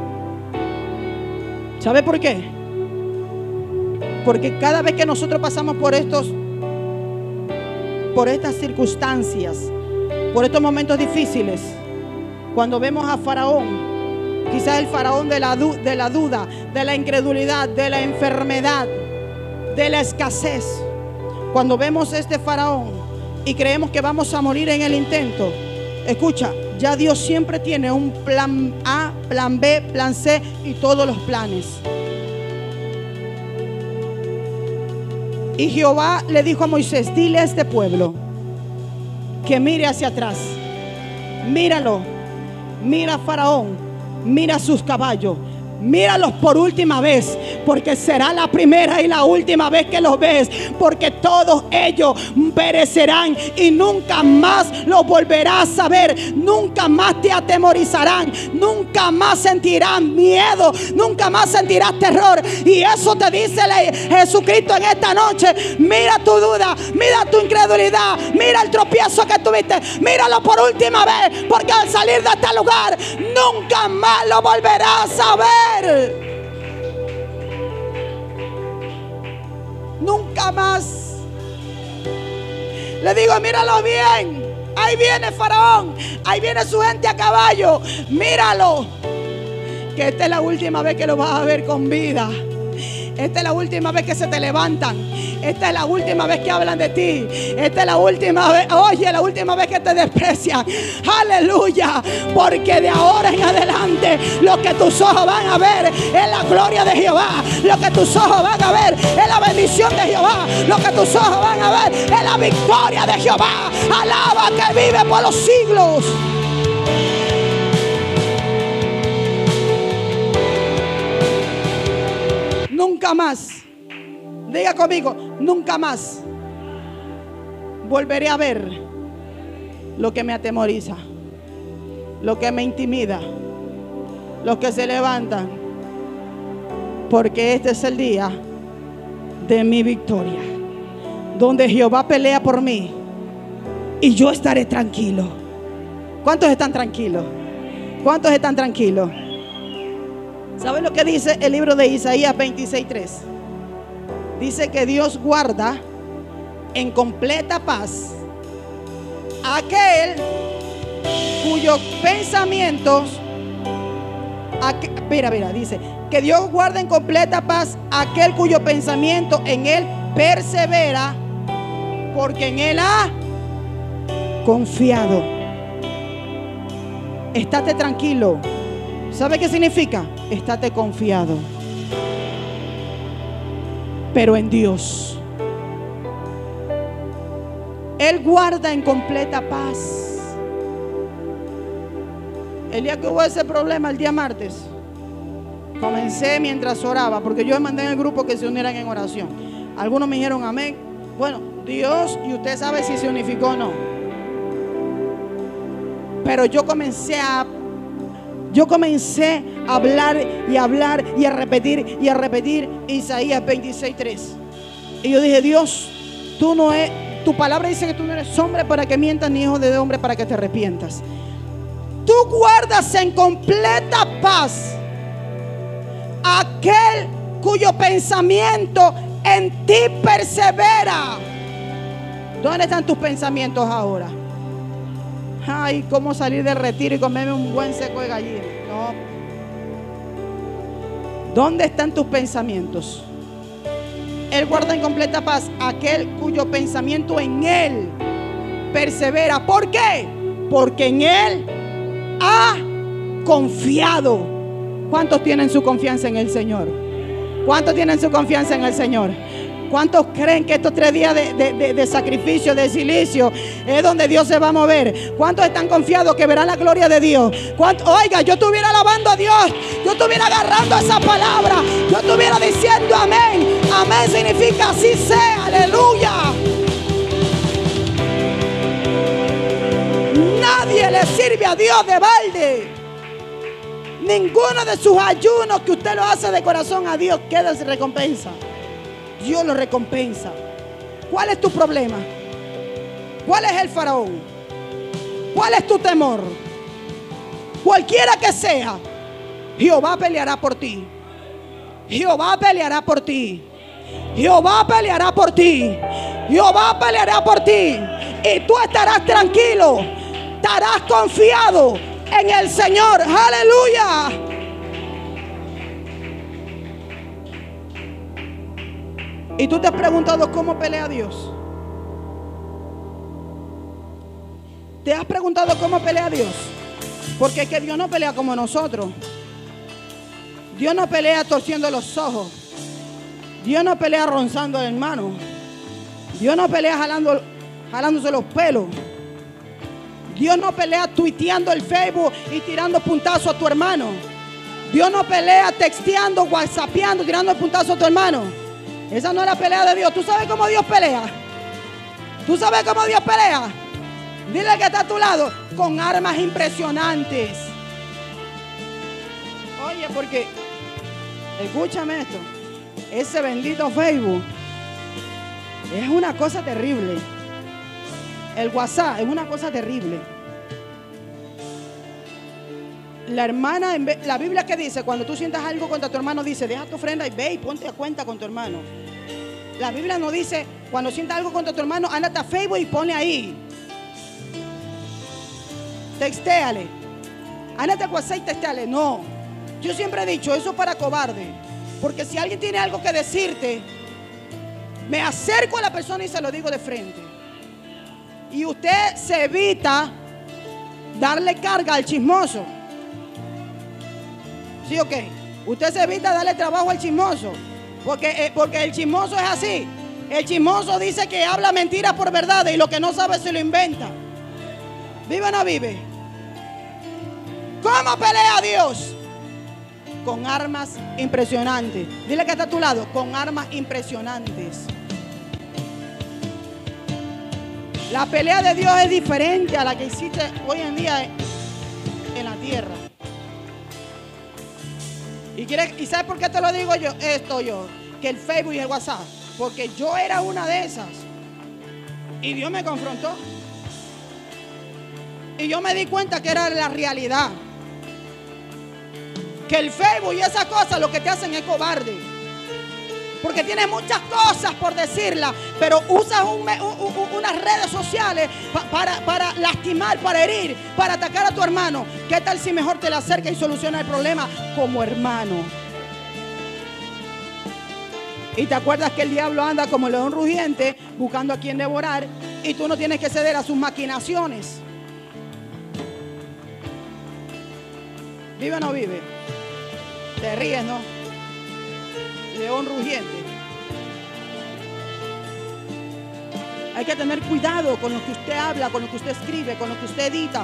¿Sabe por qué? Porque cada vez que nosotros pasamos por estos por estas circunstancias, por estos momentos difíciles, cuando vemos a Faraón, quizás el Faraón de la, du de la duda, de la incredulidad, de la enfermedad, de la escasez, cuando vemos este Faraón y creemos que vamos a morir en el intento, escucha, ya Dios siempre tiene un plan A, plan B, plan C y todos los planes. Y Jehová le dijo a Moisés, dile a este pueblo que mire hacia atrás. Míralo, mira a Faraón, mira sus caballos, míralos por última vez, porque será la primera y la última vez que los ves, porque todos ellos perecerán y nunca más los volverás a ver, nunca más te atemorizarán, nunca más sentirán miedo, nunca más sentirás terror. Y eso te dice Jesucristo en esta noche. Mira tu duda, mira tu incredulidad, mira el tropiezo que tuviste, míralo por última vez, porque al salir de este lugar nunca más lo volverás a ver. Nunca más. Le digo, míralo bien. Ahí viene Faraón, ahí viene su gente a caballo. Míralo, que esta es la última vez que lo vas a ver con vida. Esta es la última vez que se te levantan. Esta es la última vez que hablan de ti. Esta es la última vez, oye, la última vez que te desprecian. Aleluya. Porque de ahora en adelante lo que tus ojos van a ver es la gloria de Jehová. Lo que tus ojos van a ver es la bendición de Jehová. Lo que tus ojos van a ver es la victoria de Jehová. Alaba que vive por los siglos. Nunca más, diga conmigo, nunca más volveré a ver lo que me atemoriza, lo que me intimida, los que se levantan, porque este es el día de mi victoria, donde Jehová pelea por mí y yo estaré tranquilo. ¿Cuántos están tranquilos? ¿Cuántos están tranquilos? ¿Saben lo que dice el libro de Isaías veintiséis tres? Dice que Dios guarda en completa paz aquel cuyos pensamientos, aquel, mira, mira, dice que Dios guarda en completa paz aquel cuyo pensamiento en Él persevera, porque en Él ha confiado. Estate tranquilo. ¿Sabe qué significa? Estate confiado, pero en Dios. Él guarda en completa paz. El día que hubo ese problema, el día martes, comencé mientras oraba, porque yo mandé en el grupo que se unieran en oración. Algunos me dijeron amén. Bueno, Dios, y usted sabe si se unificó o no. Pero yo comencé a Yo comencé a hablar y a hablar y a repetir y a repetir Isaías veintiséis tres. Y yo dije, Dios, tú no es, tu palabra dice que tú no eres hombre para que mientas, ni hijo de hombre para que te arrepientas. Tú guardas en completa paz aquel cuyo pensamiento en ti persevera. ¿Dónde están tus pensamientos ahora? Ay, cómo salir del retiro y comerme un buen seco de gallina. No. ¿Dónde están tus pensamientos? Él guarda en completa paz aquel cuyo pensamiento en Él persevera. ¿Por qué? Porque en Él ha confiado. ¿Cuántos tienen su confianza en el Señor? ¿Cuántos tienen su confianza en el Señor? ¿Cuántos creen que estos tres días de, de, de, de sacrificio, de silicio, es donde Dios se va a mover? ¿Cuántos están confiados que verán la gloria de Dios? ¿Cuántos? Oiga, yo estuviera alabando a Dios, yo estuviera agarrando esa palabra, yo estuviera diciendo amén. Amén significa así sea, aleluya. Nadie le sirve a Dios de balde. Ninguno de sus ayunos que usted lo hace de corazón a Dios queda sin recompensa. Dios lo recompensa. ¿Cuál es tu problema? ¿Cuál es el faraón? ¿Cuál es tu temor? Cualquiera que sea, Jehová peleará por ti. Jehová peleará por ti. Jehová peleará por ti. Jehová peleará por ti. Y tú estarás tranquilo. Estarás confiado en el Señor. Aleluya. Y tú te has preguntado cómo pelea Dios. ¿Te has preguntado cómo pelea Dios? Porque es que Dios no pelea como nosotros. Dios no pelea torciendo los ojos. Dios no pelea ronzando al hermano. Dios no pelea jalando, jalándose los pelos. Dios no pelea tuiteando el Facebook y tirando puntazos a tu hermano. Dios no pelea texteando, whatsappeando, tirando el puntazo a tu hermano. Esa no es la pelea de Dios. ¿Tú sabes cómo Dios pelea? ¿Tú sabes cómo Dios pelea? Dile al que está a tu lado, con armas impresionantes. Oye, porque, escúchame esto, ese bendito Facebook es una cosa terrible. El WhatsApp es una cosa terrible. La hermana, la Biblia que dice, cuando tú sientas algo contra tu hermano, dice, deja tu ofrenda y ve y ponte a cuenta con tu hermano. La Biblia no dice, cuando sientas algo contra tu hermano, ándate a Facebook y ponle ahí. Textéale. Ándate a WhatsApp y textéale. No. Yo siempre he dicho, eso es para cobarde. Porque si alguien tiene algo que decirte, me acerco a la persona y se lo digo de frente. Y usted se evita darle carga al chismoso. ¿Sí o qué? Usted se evita darle trabajo al chismoso. Porque, eh, porque el chismoso es así. El chismoso dice que habla mentiras por verdad y lo que no sabe se lo inventa. ¿Vive o no vive? ¿Cómo pelea Dios? Con armas impresionantes. Dile que está a tu lado. Con armas impresionantes. La pelea de Dios es diferente a la que existe hoy en día en la tierra. ¿Y, quiere, ¿Y sabes por qué te lo digo yo? Esto yo, que el Facebook y el WhatsApp. Porque yo era una de esas. Y Dios me confrontó. Y yo me di cuenta que era la realidad. que el Facebook y esas cosas lo que te hacen es cobarde. Porque tienes muchas cosas por decirlas, pero usas un, un, unas redes sociales pa, para, para lastimar, para herir, para atacar a tu hermano. ¿Qué tal si mejor te le acercas y soluciona el problema como hermano? Y te acuerdas que el diablo anda como león rugiente buscando a quien devorar, y tú no tienes que ceder a sus maquinaciones. ¿Vive o no vive? Te ríes, ¿no? León rugiente. Hay que tener cuidado con lo que usted habla, con lo que usted escribe, con lo que usted edita.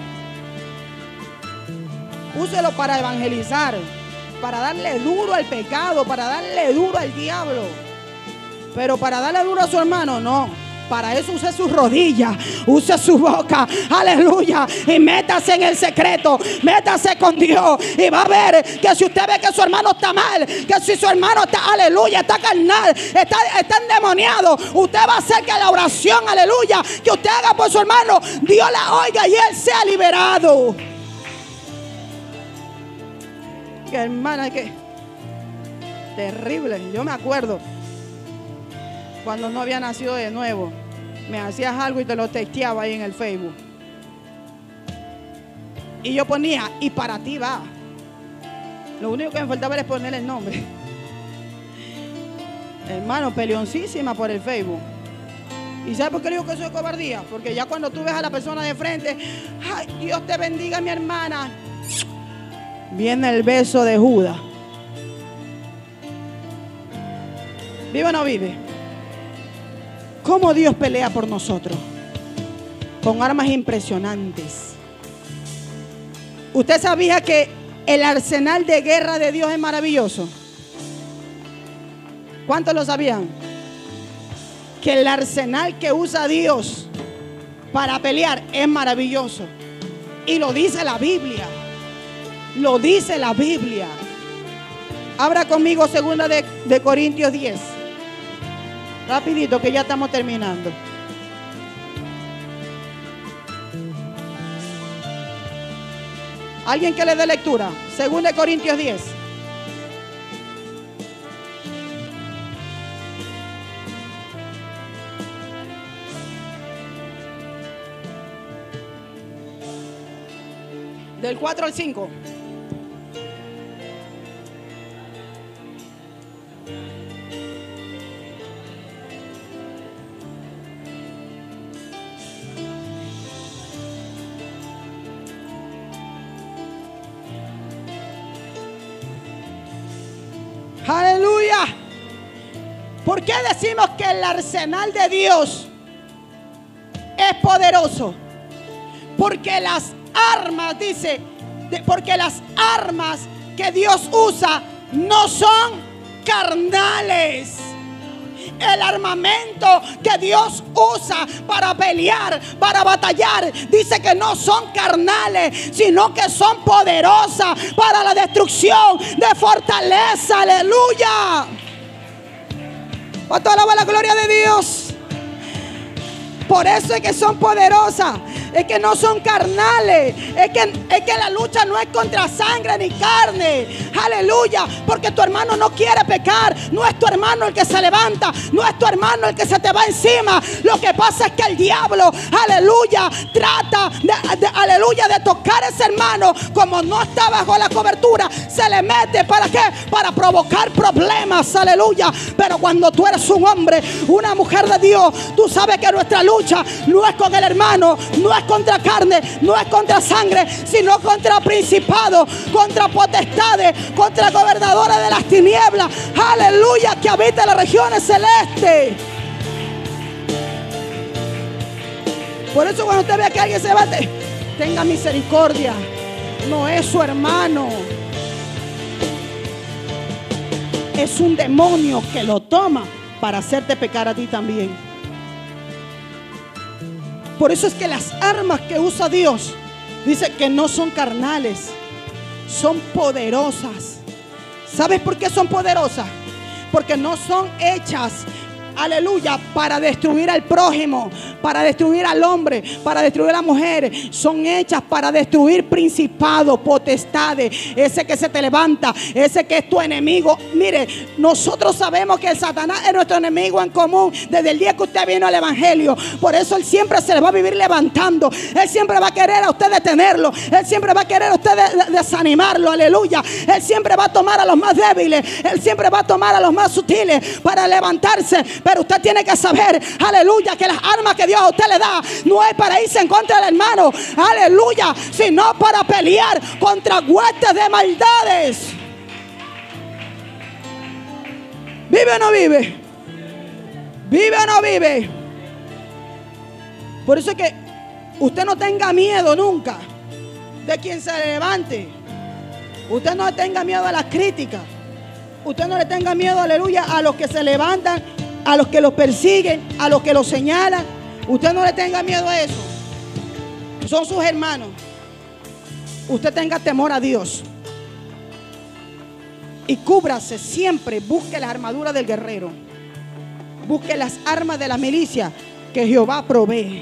Úselo para evangelizar, para darle duro al pecado, para darle duro al diablo. Pero para darle duro a su hermano, no. Para eso use sus rodillas, use su boca, aleluya, y métase en el secreto, métase con Dios, y va a ver que si usted ve que su hermano está mal, que si su hermano está, aleluya, está carnal, está, está endemoniado, usted va a hacer que la oración, aleluya, que usted haga por su hermano, Dios la oiga y él sea liberado. Que hermana, que terrible. Yo me acuerdo cuando no había nacido de nuevo, me hacías algo y te lo texteaba ahí en el Facebook. Y yo ponía, y para ti va. Lo único que me faltaba era poner el nombre. Hermano, peleoncísima por el Facebook. ¿Y sabes por qué digo que eso es cobardía? Porque ya cuando tú ves a la persona de frente, ay, Dios te bendiga, mi hermana, viene el beso de Judas. ¿Vive o no vive? ¿Cómo Dios pelea por nosotros? Con armas impresionantes. ¿Usted sabía que el arsenal de guerra de Dios es maravilloso? ¿Cuántos lo sabían? Que el arsenal que usa Dios para pelear es maravilloso. Y lo dice la Biblia. Lo dice la Biblia. Abra conmigo segunda de, de Corintios diez. Rapidito que ya estamos terminando. ¿Alguien que le dé lectura? Segunda de Corintios diez. Del cuatro al cinco. Aleluya. ¿Por qué decimos que el arsenal de Dios es poderoso? Porque las armas, dice, porque las armas que Dios usa no son carnales. El armamento que Dios usa para pelear, para batallar, dice que no son carnales, sino que son poderosas para la destrucción de fortaleza. Aleluya. ¿Cuánto alaba la gloria de Dios? Por eso es que son poderosas. Es que no son carnales. Es que, es que la lucha no es contra sangre ni carne. Aleluya. Porque tu hermano no quiere pecar. No es tu hermano el que se levanta. No es tu hermano el que se te va encima. Lo que pasa es que el diablo, aleluya, trata de, de, aleluya, de tocar a ese hermano. Como no está bajo la cobertura, se le mete. ¿Para qué? Para provocar problemas. Aleluya. Pero cuando tú eres un hombre, una mujer de Dios, tú sabes que nuestra lucha no es con el hermano, no es contra carne, no es contra sangre, sino contra principados, contra potestades, contra gobernadores de las tinieblas, aleluya, que habita en las regiones celestes. Por eso cuando usted ve que alguien se bate, tenga misericordia, no es su hermano, es un demonio que lo toma para hacerte pecar a ti también. Por eso es que las armas que usa Dios, dice que no son carnales, son poderosas. ¿Sabes por qué son poderosas? Porque no son hechas aleluya, para destruir al prójimo, para destruir al hombre, para destruir a la mujer. Son hechas para destruir principados, potestades, ese que se te levanta, ese que es tu enemigo. Mire, nosotros sabemos que el Satanás es nuestro enemigo en común desde el día que usted vino al evangelio. Por eso él siempre se le va a vivir levantando. Él siempre va a querer a usted detenerlo. Él siempre va a querer a usted de, de, desanimarlo, aleluya. Él siempre va a tomar a los más débiles, él siempre va a tomar a los más sutiles para levantarse. Pero usted tiene que saber, aleluya, que las armas que Dios a usted le da no es para irse en contra del hermano, aleluya, sino para pelear contra huestes de maldades. ¿Vive o no vive? ¿Vive o no vive? Por eso es que usted no tenga miedo nunca de quien se levante. Usted no le tenga miedo a las críticas. Usted no le tenga miedo, aleluya, a los que se levantan, a los que los persiguen, a los que los señalan. Usted no le tenga miedo a eso. Son sus hermanos. Usted tenga temor a Dios. Y cúbrase siempre. Busque las armaduras del guerrero. Busque las armas de la milicia que Jehová provee.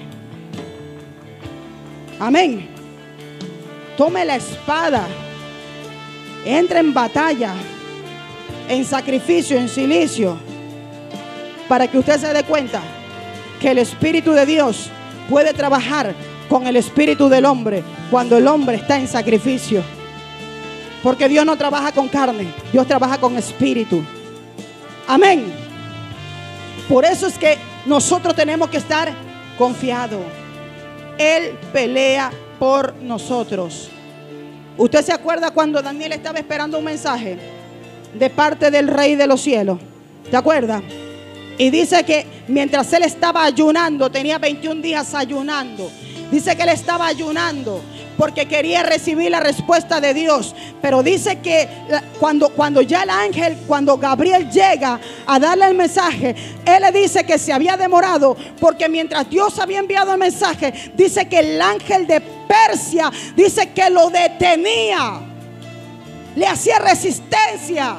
Amén. Tome la espada. Entre en batalla, en sacrificio, en silicio, para que usted se dé cuenta que el Espíritu de Dios puede trabajar con el espíritu del hombre cuando el hombre está en sacrificio. Porque Dios no trabaja con carne, Dios trabaja con espíritu. Amén. Por eso es que nosotros tenemos que estar confiados. Él pelea por nosotros. ¿Usted se acuerda cuando Daniel estaba esperando un mensaje de parte del Rey de los cielos? ¿Se acuerda? Y dice que mientras él estaba ayunando, tenía veintiún días ayunando. Dice que él estaba ayunando porque quería recibir la respuesta de Dios. Pero dice que cuando, cuando ya el ángel, cuando Gabriel llega a darle el mensaje, él le dice que se había demorado porque mientras Dios había enviado el mensaje, dice que el ángel de Persia, dice que lo detenía, le hacía resistencia.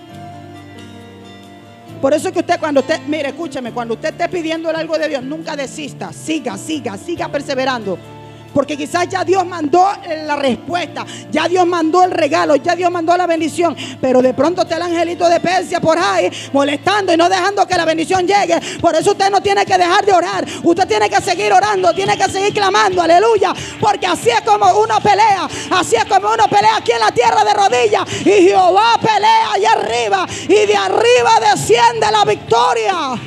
Por eso es que usted cuando usted, mire, escúcheme, cuando usted esté pidiendo algo de Dios, nunca desista, siga, siga, siga perseverando. Porque quizás ya Dios mandó la respuesta, ya Dios mandó el regalo, ya Dios mandó la bendición. Pero de pronto está el angelito de Persia por ahí molestando y no dejando que la bendición llegue. Por eso usted no tiene que dejar de orar. Usted tiene que seguir orando, tiene que seguir clamando, aleluya. Porque así es como uno pelea, así es como uno pelea aquí en la tierra de rodillas. Y Jehová pelea allá arriba y de arriba desciende la victoria.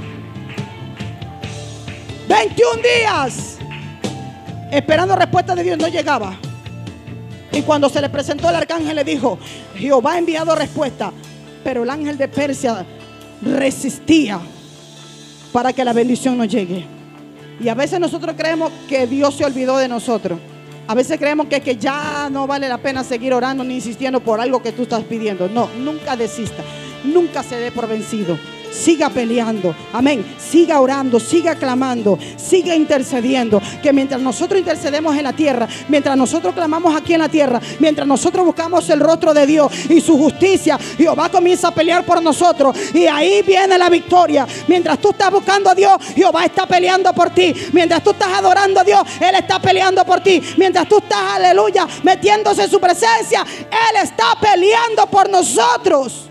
veintiún días esperando respuesta de Dios, no llegaba. Y cuando se le presentó el arcángel, le dijo: Jehová ha enviado respuesta. Pero el ángel de Persia resistía para que la bendición no llegue. Y a veces nosotros creemos que Dios se olvidó de nosotros. A veces creemos que, que ya no vale la pena seguir orando ni insistiendo por algo que tú estás pidiendo. No, nunca desista, nunca se dé por vencido. Siga peleando, amén. Siga orando, siga clamando, siga intercediendo. Que mientras nosotros intercedemos en la tierra, mientras nosotros clamamos aquí en la tierra, mientras nosotros buscamos el rostro de Dios y su justicia, Jehová comienza a pelear por nosotros. Y ahí viene la victoria. Mientras tú estás buscando a Dios, Jehová está peleando por ti. Mientras tú estás adorando a Dios, Él está peleando por ti. Mientras tú estás, aleluya, metiéndose en su presencia, Él está peleando por nosotros.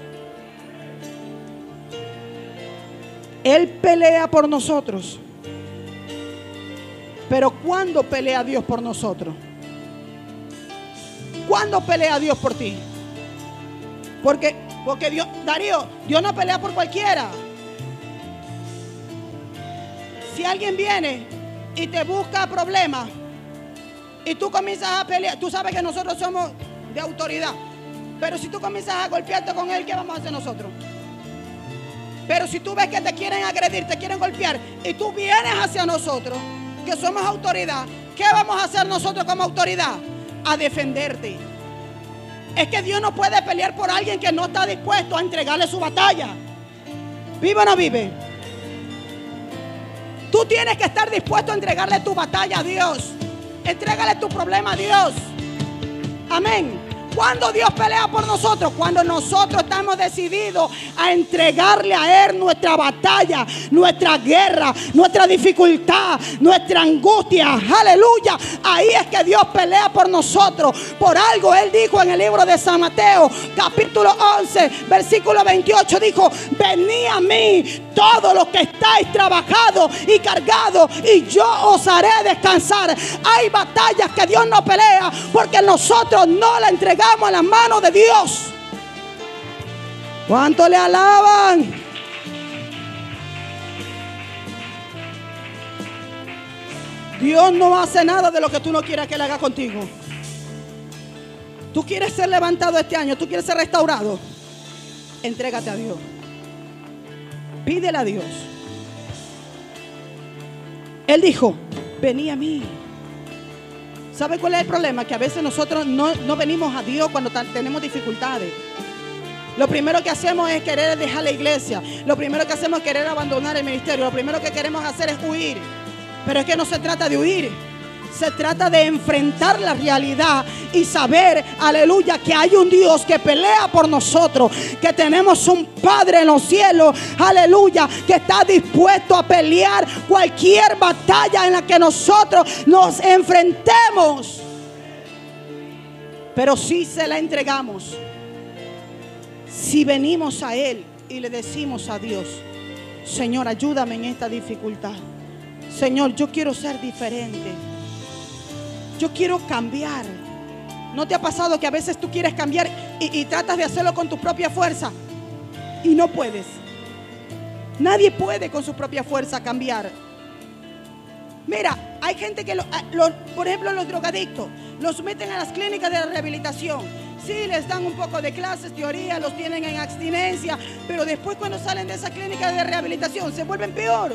Él pelea por nosotros. Pero ¿cuándo pelea Dios por nosotros? ¿Cuándo pelea Dios por ti? Porque, porque Dios, Darío, Dios no pelea por cualquiera. Si alguien viene y te busca problemas y tú comienzas a pelear, tú sabes que nosotros somos de autoridad. Pero si tú comienzas a golpearte con él, ¿qué vamos a hacer nosotros? Pero si tú ves que te quieren agredir, te quieren golpear y tú vienes hacia nosotros, que somos autoridad, ¿qué vamos a hacer nosotros como autoridad? A defenderte. Es que Dios no puede pelear por alguien que no está dispuesto a entregarle su batalla. ¿Vive o no vive? Tú tienes que estar dispuesto a entregarle tu batalla a Dios. Entrégale tu problema a Dios. Amén. ¿Cuándo Dios pelea por nosotros? Cuando nosotros estamos decididos a entregarle a Él nuestra batalla, nuestra guerra, nuestra dificultad, nuestra angustia. Aleluya. Ahí es que Dios pelea por nosotros. Por algo Él dijo en el libro de San Mateo, capítulo once, versículo veintiocho, dijo: venid a mí todos los que estáis trabajados y cargados, y yo os haré descansar. Hay batallas que Dios no pelea porque nosotros no la entregamos a las manos de Dios. ¿Cuánto le alaban? Dios no hace nada de lo que tú no quieras que Él haga contigo. Tú quieres ser levantado este año, tú quieres ser restaurado, entrégate a Dios. Pídele a Dios. Él dijo: vení a mí. ¿Sabe cuál es el problema? Que a veces nosotros no, no venimos a Dios cuando tenemos dificultades. Lo primero que hacemos es querer dejar la iglesia. Lo primero que hacemos es querer abandonar el ministerio. Lo primero que queremos hacer es huir. Pero es que no se trata de huir. Se trata de enfrentar la realidad y saber, aleluya, que hay un Dios que pelea por nosotros, que tenemos un Padre en los cielos, aleluya, que está dispuesto a pelear cualquier batalla en la que nosotros nos enfrentemos. Pero si se la entregamos, si venimos a Él y le decimos a Dios: Señor, ayúdame en esta dificultad. Señor, yo quiero ser diferente. Yo quiero cambiar. ¿No te ha pasado que a veces tú quieres cambiar y, y tratas de hacerlo con tu propia fuerza y no puedes? Nadie puede con su propia fuerza cambiar. Mira, hay gente que, lo, lo, por ejemplo, los drogadictos, los meten a las clínicas de rehabilitación. Sí, les dan un poco de clases, teoría, los tienen en abstinencia, pero después cuando salen de esa clínica de rehabilitación se vuelven peor.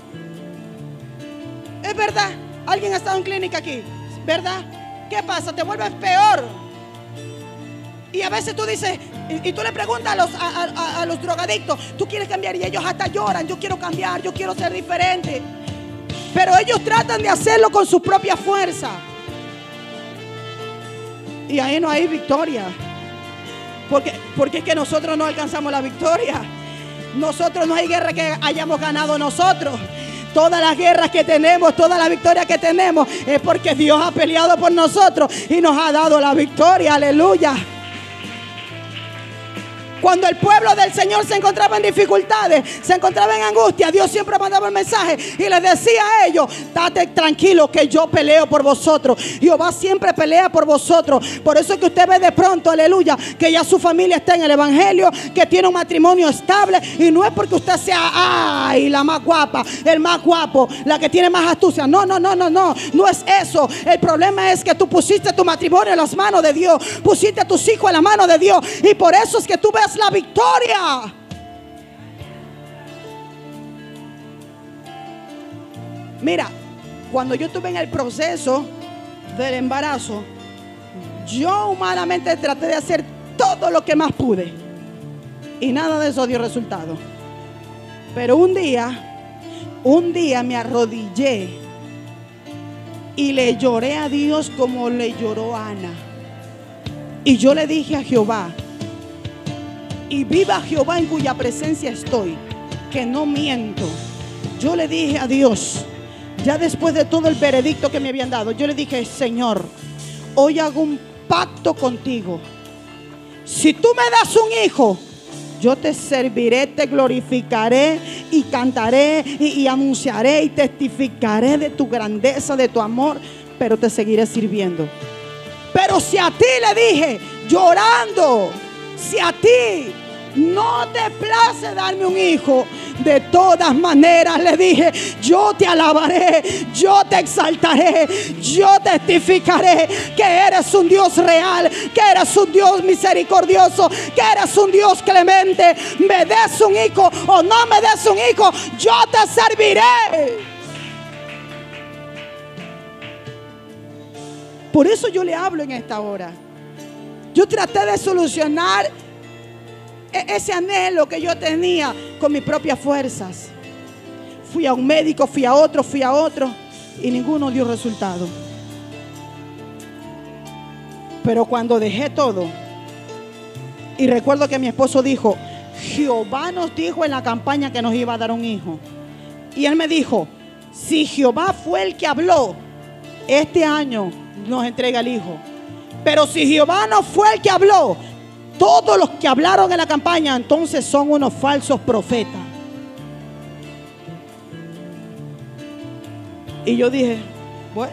Es verdad, alguien ha estado en clínica aquí, ¿verdad? ¿Qué pasa? Te vuelves peor. Y a veces tú dices, y, y tú le preguntas a los, a, a, a los drogadictos: ¿tú quieres cambiar? Y ellos hasta lloran: yo quiero cambiar, yo quiero ser diferente. Pero ellos tratan de hacerlo con su propia fuerza. Y ahí no hay victoria. Porque, porque es que nosotros no alcanzamos la victoria. Nosotros no hay guerra que hayamos ganado nosotros. Todas las guerras que tenemos, todas las victorias que tenemos, es porque Dios ha peleado por nosotros y nos ha dado la victoria. Aleluya. Cuando el pueblo del Señor se encontraba en dificultades, se encontraba en angustia, Dios siempre mandaba el mensaje y les decía a ellos: date tranquilo que yo peleo por vosotros. Jehová siempre pelea por vosotros. Por eso es que usted ve de pronto, aleluya, que ya su familia está en el evangelio, que tiene un matrimonio estable. Y no es porque usted sea, ay, la más guapa, el más guapo, la que tiene más astucia. No, no, no, no, no, no es eso. El problema es que tú pusiste tu matrimonio en las manos de Dios, pusiste a tus hijos en la mano de Dios, y por eso es que tú ves la victoria. Mira, cuando yo estuve en el proceso del embarazo, yo humanamente traté de hacer todo lo que más pude y nada de eso dio resultado. Pero un día, un día me arrodillé y le lloré a Dios como le lloró a Ana. Y yo le dije a Jehová: y viva Jehová en cuya presencia estoy, que no miento. Yo le dije a Dios, ya después de todo el veredicto que me habían dado, yo le dije: Señor, hoy hago un pacto contigo. Si tú me das un hijo, yo te serviré, te glorificaré y cantaré y, y anunciaré y testificaré de tu grandeza, de tu amor, pero te seguiré sirviendo. Pero si a ti, le dije, llorando, si a ti no te place darme un hijo, de todas maneras, le dije, yo te alabaré, yo te exaltaré, yo testificaré que eres un Dios real, que eres un Dios misericordioso, que eres un Dios clemente. Me des un hijo o no me des un hijo, yo te serviré. Por eso yo le hablo en esta hora. Yo traté de solucionar ese anhelo que yo tenía con mis propias fuerzas. Fui a un médico, fui a otro, fui a otro y ninguno dio resultado. Pero cuando dejé todo, y recuerdo que mi esposo dijo, Jehová nos dijo en la campaña que nos iba a dar un hijo. Y él me dijo, si Jehová fue el que habló, este año nos entrega el hijo. Pero si Jehová no fue el que habló, todos los que hablaron en la campaña entonces son unos falsos profetas. Y yo dije, bueno,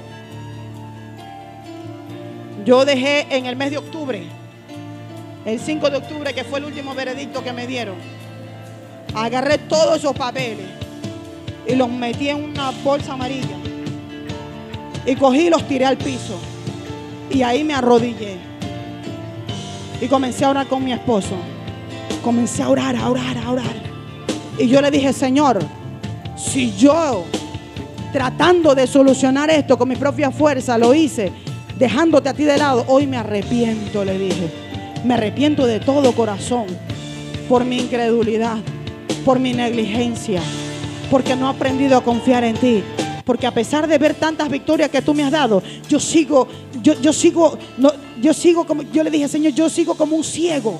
yo dejé en el mes de octubre, el cinco de octubre, que fue el último veredicto que me dieron, agarré todos esos papeles y los metí en una bolsa amarilla y cogí y los tiré al piso. Y ahí me arrodillé y comencé a orar con mi esposo. Comencé a orar, a orar, a orar. Y yo le dije, Señor, si yo tratando de solucionar esto con mi propia fuerza lo hice, dejándote a ti de lado, hoy me arrepiento, le dije. Me arrepiento de todo corazón por mi incredulidad, por mi negligencia, porque no he aprendido a confiar en ti. Porque a pesar de ver tantas victorias que tú me has dado, yo sigo, yo, yo sigo, no, yo sigo como, yo le dije, Señor, yo sigo como un ciego.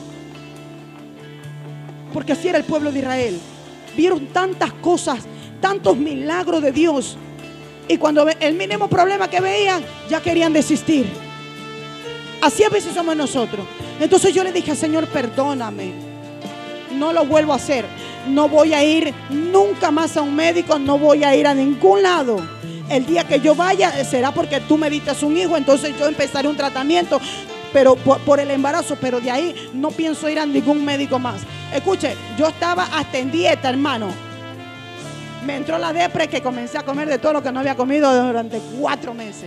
Porque así era el pueblo de Israel. Vieron tantas cosas, tantos milagros de Dios. Y cuando el mínimo problema que veían, ya querían desistir. Así a veces somos nosotros. Entonces yo le dije, Señor, perdóname. No lo vuelvo a hacer. No voy a ir nunca más a un médico, no voy a ir a ningún lado. El día que yo vaya será porque tú me diste un hijo, entonces yo empezaré un tratamiento, pero por, por el embarazo, pero de ahí no pienso ir a ningún médico más. Escuche, yo estaba hasta en dieta, hermano. Me entró la depre que comencé a comer de todo lo que no había comido durante cuatro meses.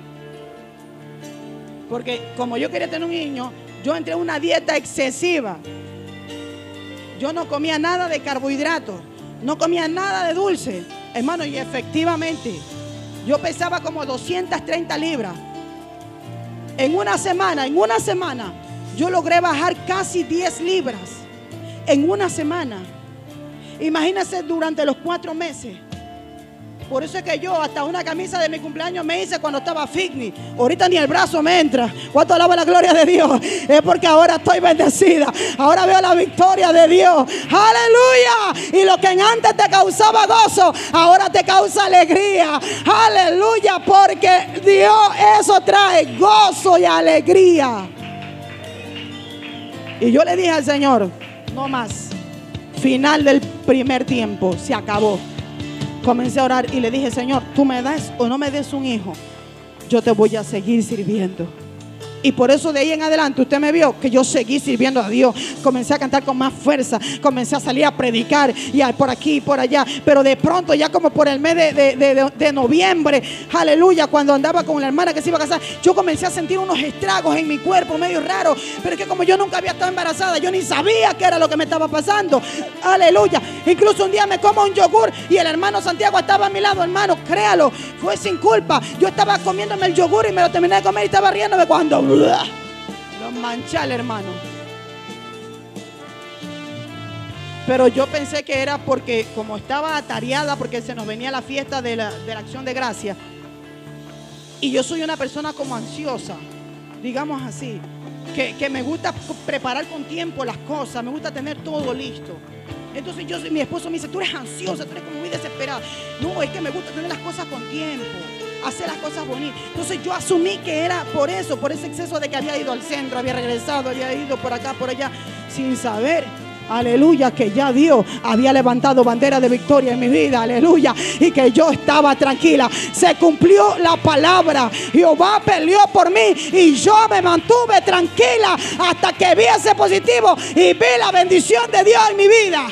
Porque como yo quería tener un niño, yo entré en una dieta excesiva. Yo no comía nada de carbohidratos, no comía nada de dulce, hermano, y efectivamente yo pesaba como doscientas treinta libras. En una semana, en una semana, yo logré bajar casi diez libras. En una semana. Imagínense durante los cuatro meses. Por eso es que yo hasta una camisa de mi cumpleaños me hice cuando estaba fitness. Ahorita ni el brazo me entra. ¿Cuánto alaba la gloria de Dios? Es porque ahora estoy bendecida. Ahora veo la victoria de Dios. ¡Aleluya! Y lo que antes te causaba gozo, ahora te causa alegría. ¡Aleluya! Porque Dios eso trae gozo y alegría. Y yo le dije al Señor, no más. Final del primer tiempo, se acabó. Comencé a orar y le dije, Señor, tú me das o no me des un hijo, yo te voy a seguir sirviendo. Y por eso de ahí en adelante usted me vio que yo seguí sirviendo a Dios. Comencé a cantar con más fuerza, comencé a salir a predicar y por aquí y por allá. Pero de pronto ya como por el mes de, de, de, de noviembre, aleluya, cuando andaba con la hermana que se iba a casar, yo comencé a sentir unos estragos en mi cuerpo medio raros. Pero es que como yo nunca había estado embarazada, yo ni sabía qué era lo que me estaba pasando. Aleluya. Incluso un día me como un yogur y el hermano Santiago estaba a mi lado. Hermano, créalo, fue sin culpa. Yo estaba comiéndome el yogur y me lo terminé de comer y estaba riéndome cuando lo manché al hermano. Pero yo pensé que era porque como estaba atareada, porque se nos venía la fiesta de la, de la Acción de Gracia. Y yo soy una persona como ansiosa, digamos así, que, que me gusta preparar con tiempo las cosas, me gusta tener todo listo. Entonces yo, mi esposo me dice, tú eres ansiosa, tú eres como muy desesperada. No, es que me gusta tener las cosas con tiempo, hacer las cosas bonitas. Entonces yo asumí que era por eso, por ese exceso de que había ido al centro, había regresado, había ido por acá, por allá, sin saber, aleluya, que ya Dios había levantado bandera de victoria en mi vida, aleluya, y que yo estaba tranquila. Se cumplió la palabra, Jehová peleó por mí y yo me mantuve tranquila hasta que vi ese positivo y vi la bendición de Dios en mi vida.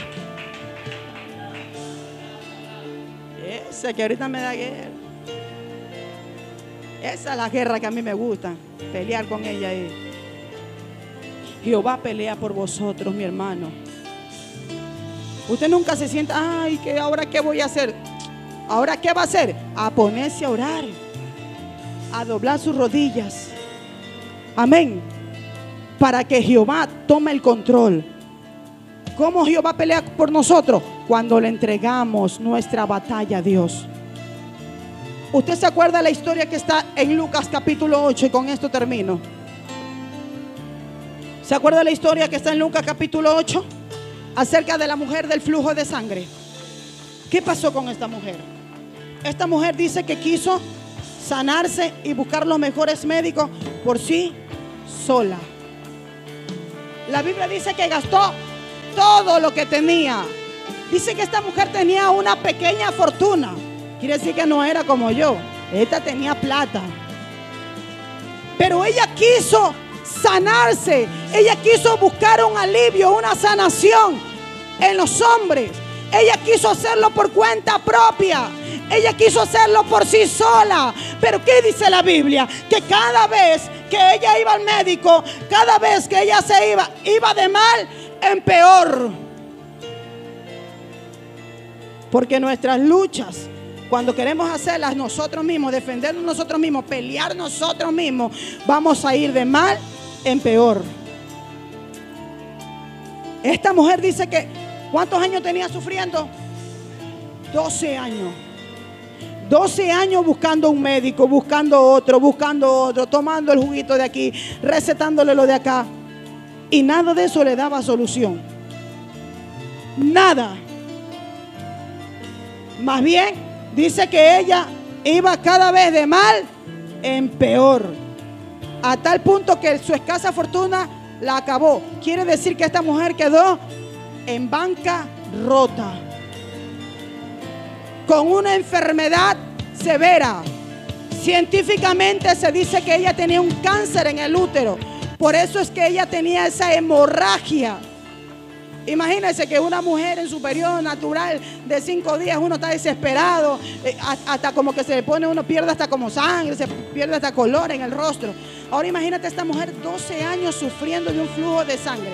Ese que ahorita me da guerra. Esa es la guerra que a mí me gusta, pelear con ella. Y Jehová pelea por vosotros, mi hermano. Usted nunca se sienta, ay, que ahora qué voy a hacer. Ahora qué va a hacer, a ponerse a orar, a doblar sus rodillas. Amén. Para que Jehová tome el control. ¿Cómo Jehová pelea por nosotros? Cuando le entregamos nuestra batalla a Dios. ¿Usted se acuerda de la historia que está en Lucas capítulo ocho? Y con esto termino. ¿Se acuerda la historia que está en Lucas capítulo ocho? Acerca de la mujer del flujo de sangre. ¿Qué pasó con esta mujer? Esta mujer dice que quiso sanarse y buscar los mejores médicos por sí sola. La Biblia dice que gastó todo lo que tenía. Dice que esta mujer tenía una pequeña fortuna. Quiere decir que no era como yo. Esta tenía plata. Pero ella quiso sanarse. Ella quiso buscar un alivio, una sanación en los hombres. Ella quiso hacerlo por cuenta propia. Ella quiso hacerlo por sí sola. Pero ¿qué dice la Biblia? Que cada vez que ella iba al médico, cada vez que ella se iba, iba de mal en peor. Porque nuestras luchas, cuando queremos hacerlas nosotros mismos, defendernos nosotros mismos, pelear nosotros mismos, vamos a ir de mal en peor. Esta mujer dice que ¿cuántos años tenía sufriendo? doce años. doce años buscando un médico, buscando otro, buscando otro, tomando el juguito de aquí, recetándole lo de acá. Y nada de eso le daba solución. Nada. Más bien, dice que ella iba cada vez de mal en peor. A tal punto que su escasa fortuna la acabó. Quiere decir que esta mujer quedó en bancarrota, con una enfermedad severa. Científicamente se dice que ella tenía un cáncer en el útero. Por eso es que ella tenía esa hemorragia. Imagínense que una mujer en su periodo natural de cinco días, uno está desesperado, eh, hasta como que se le pone, uno pierde hasta como sangre, se pierde hasta color en el rostro. Ahora imagínate esta mujer doce años sufriendo de un flujo de sangre.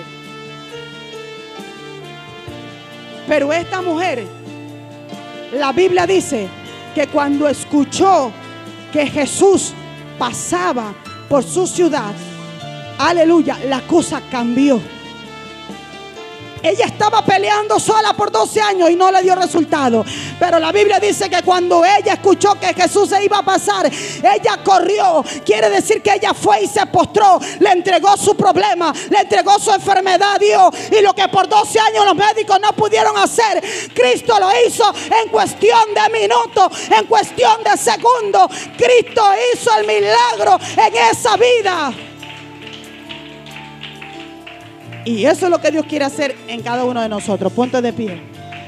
Pero esta mujer, la Biblia dice que cuando escuchó que Jesús pasaba por su ciudad, aleluya, la cosa cambió. Ella estaba peleando sola por doce años y no le dio resultado. Pero la Biblia dice que cuando ella escuchó que Jesús se iba a pasar, ella corrió. Quiere decir que ella fue y se postró. Le entregó su problema, le entregó su enfermedad a Dios. Y lo que por doce años los médicos no pudieron hacer, Cristo lo hizo en cuestión de minutos, en cuestión de segundos. Cristo hizo el milagro en esa vida. Y eso es lo que Dios quiere hacer en cada uno de nosotros. Ponte de pie.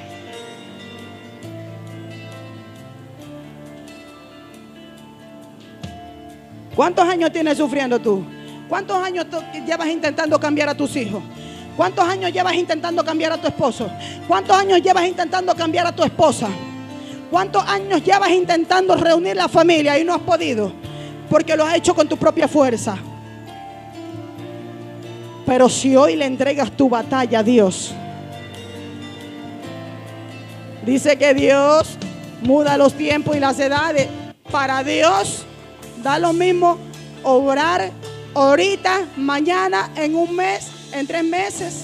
¿Cuántos años tienes sufriendo tú? ¿Cuántos años llevas intentando cambiar a tus hijos? ¿Cuántos años llevas intentando cambiar a tu esposo? ¿Cuántos años llevas intentando cambiar a tu esposa? ¿Cuántos años llevas intentando reunir la familia y no has podido? Porque lo has hecho con tu propia fuerza. Pero si hoy le entregas tu batalla a Dios, dice que Dios muda los tiempos y las edades. Para Dios da lo mismo obrar ahorita, mañana, en un mes, en tres meses.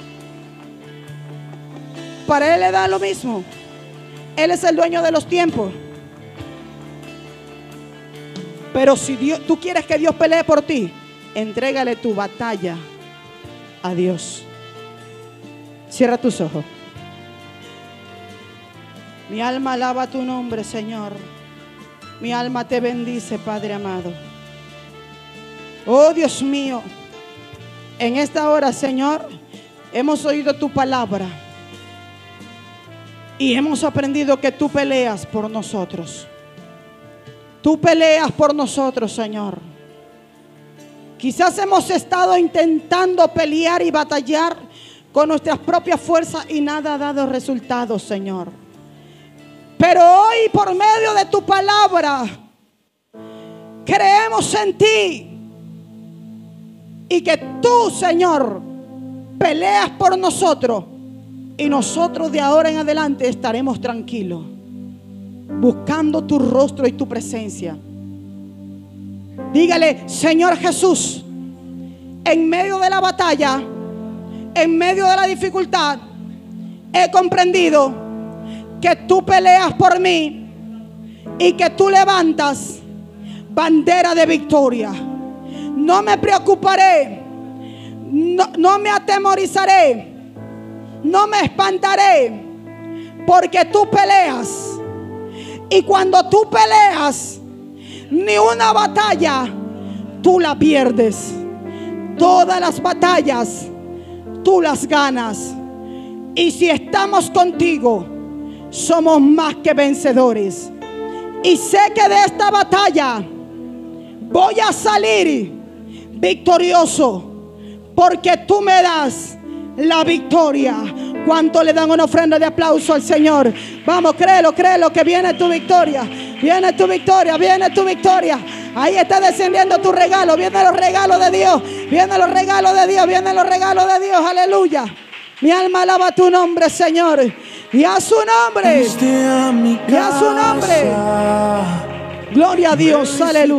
Para Él le da lo mismo. Él es el dueño de los tiempos. Pero si Dios, tú quieres que Dios pelee por ti, entrégale tu batalla a Dios. Cierra tus ojos. Mi alma alaba tu nombre, Señor. Mi alma te bendice, Padre amado. Oh Dios mío, en esta hora, Señor, hemos oído tu palabra y hemos aprendido que tú peleas por nosotros. Tú peleas por nosotros, Señor. Quizás hemos estado intentando pelear y batallar con nuestras propias fuerzas y nada ha dado resultados, Señor. Pero hoy, por medio de tu palabra, creemos en ti y que tú, Señor, peleas por nosotros y nosotros de ahora en adelante estaremos tranquilos, buscando tu rostro y tu presencia. Dígale: Señor Jesús, en medio de la batalla, en medio de la dificultad, he comprendido que tú peleas por mí y que tú levantas bandera de victoria. No me preocuparé No, no me atemorizaré, no me espantaré, porque tú peleas. Y cuando tú peleas, ni una batalla tú la pierdes. Todas las batallas tú las ganas. Y si estamos contigo, somos más que vencedores. Y sé que de esta batalla voy a salir victorioso, porque tú me das la victoria. ¿Cuánto le dan una ofrenda de aplauso al Señor? Vamos, créelo, créelo, que viene tu victoria. Viene tu victoria, viene tu victoria. Ahí está descendiendo tu regalo. Vienen los regalos de Dios. Vienen los regalos de Dios. Vienen los regalos de Dios. Aleluya. Mi alma alaba tu nombre, Señor. Y a su nombre. Y a su nombre. Gloria a Dios. Aleluya.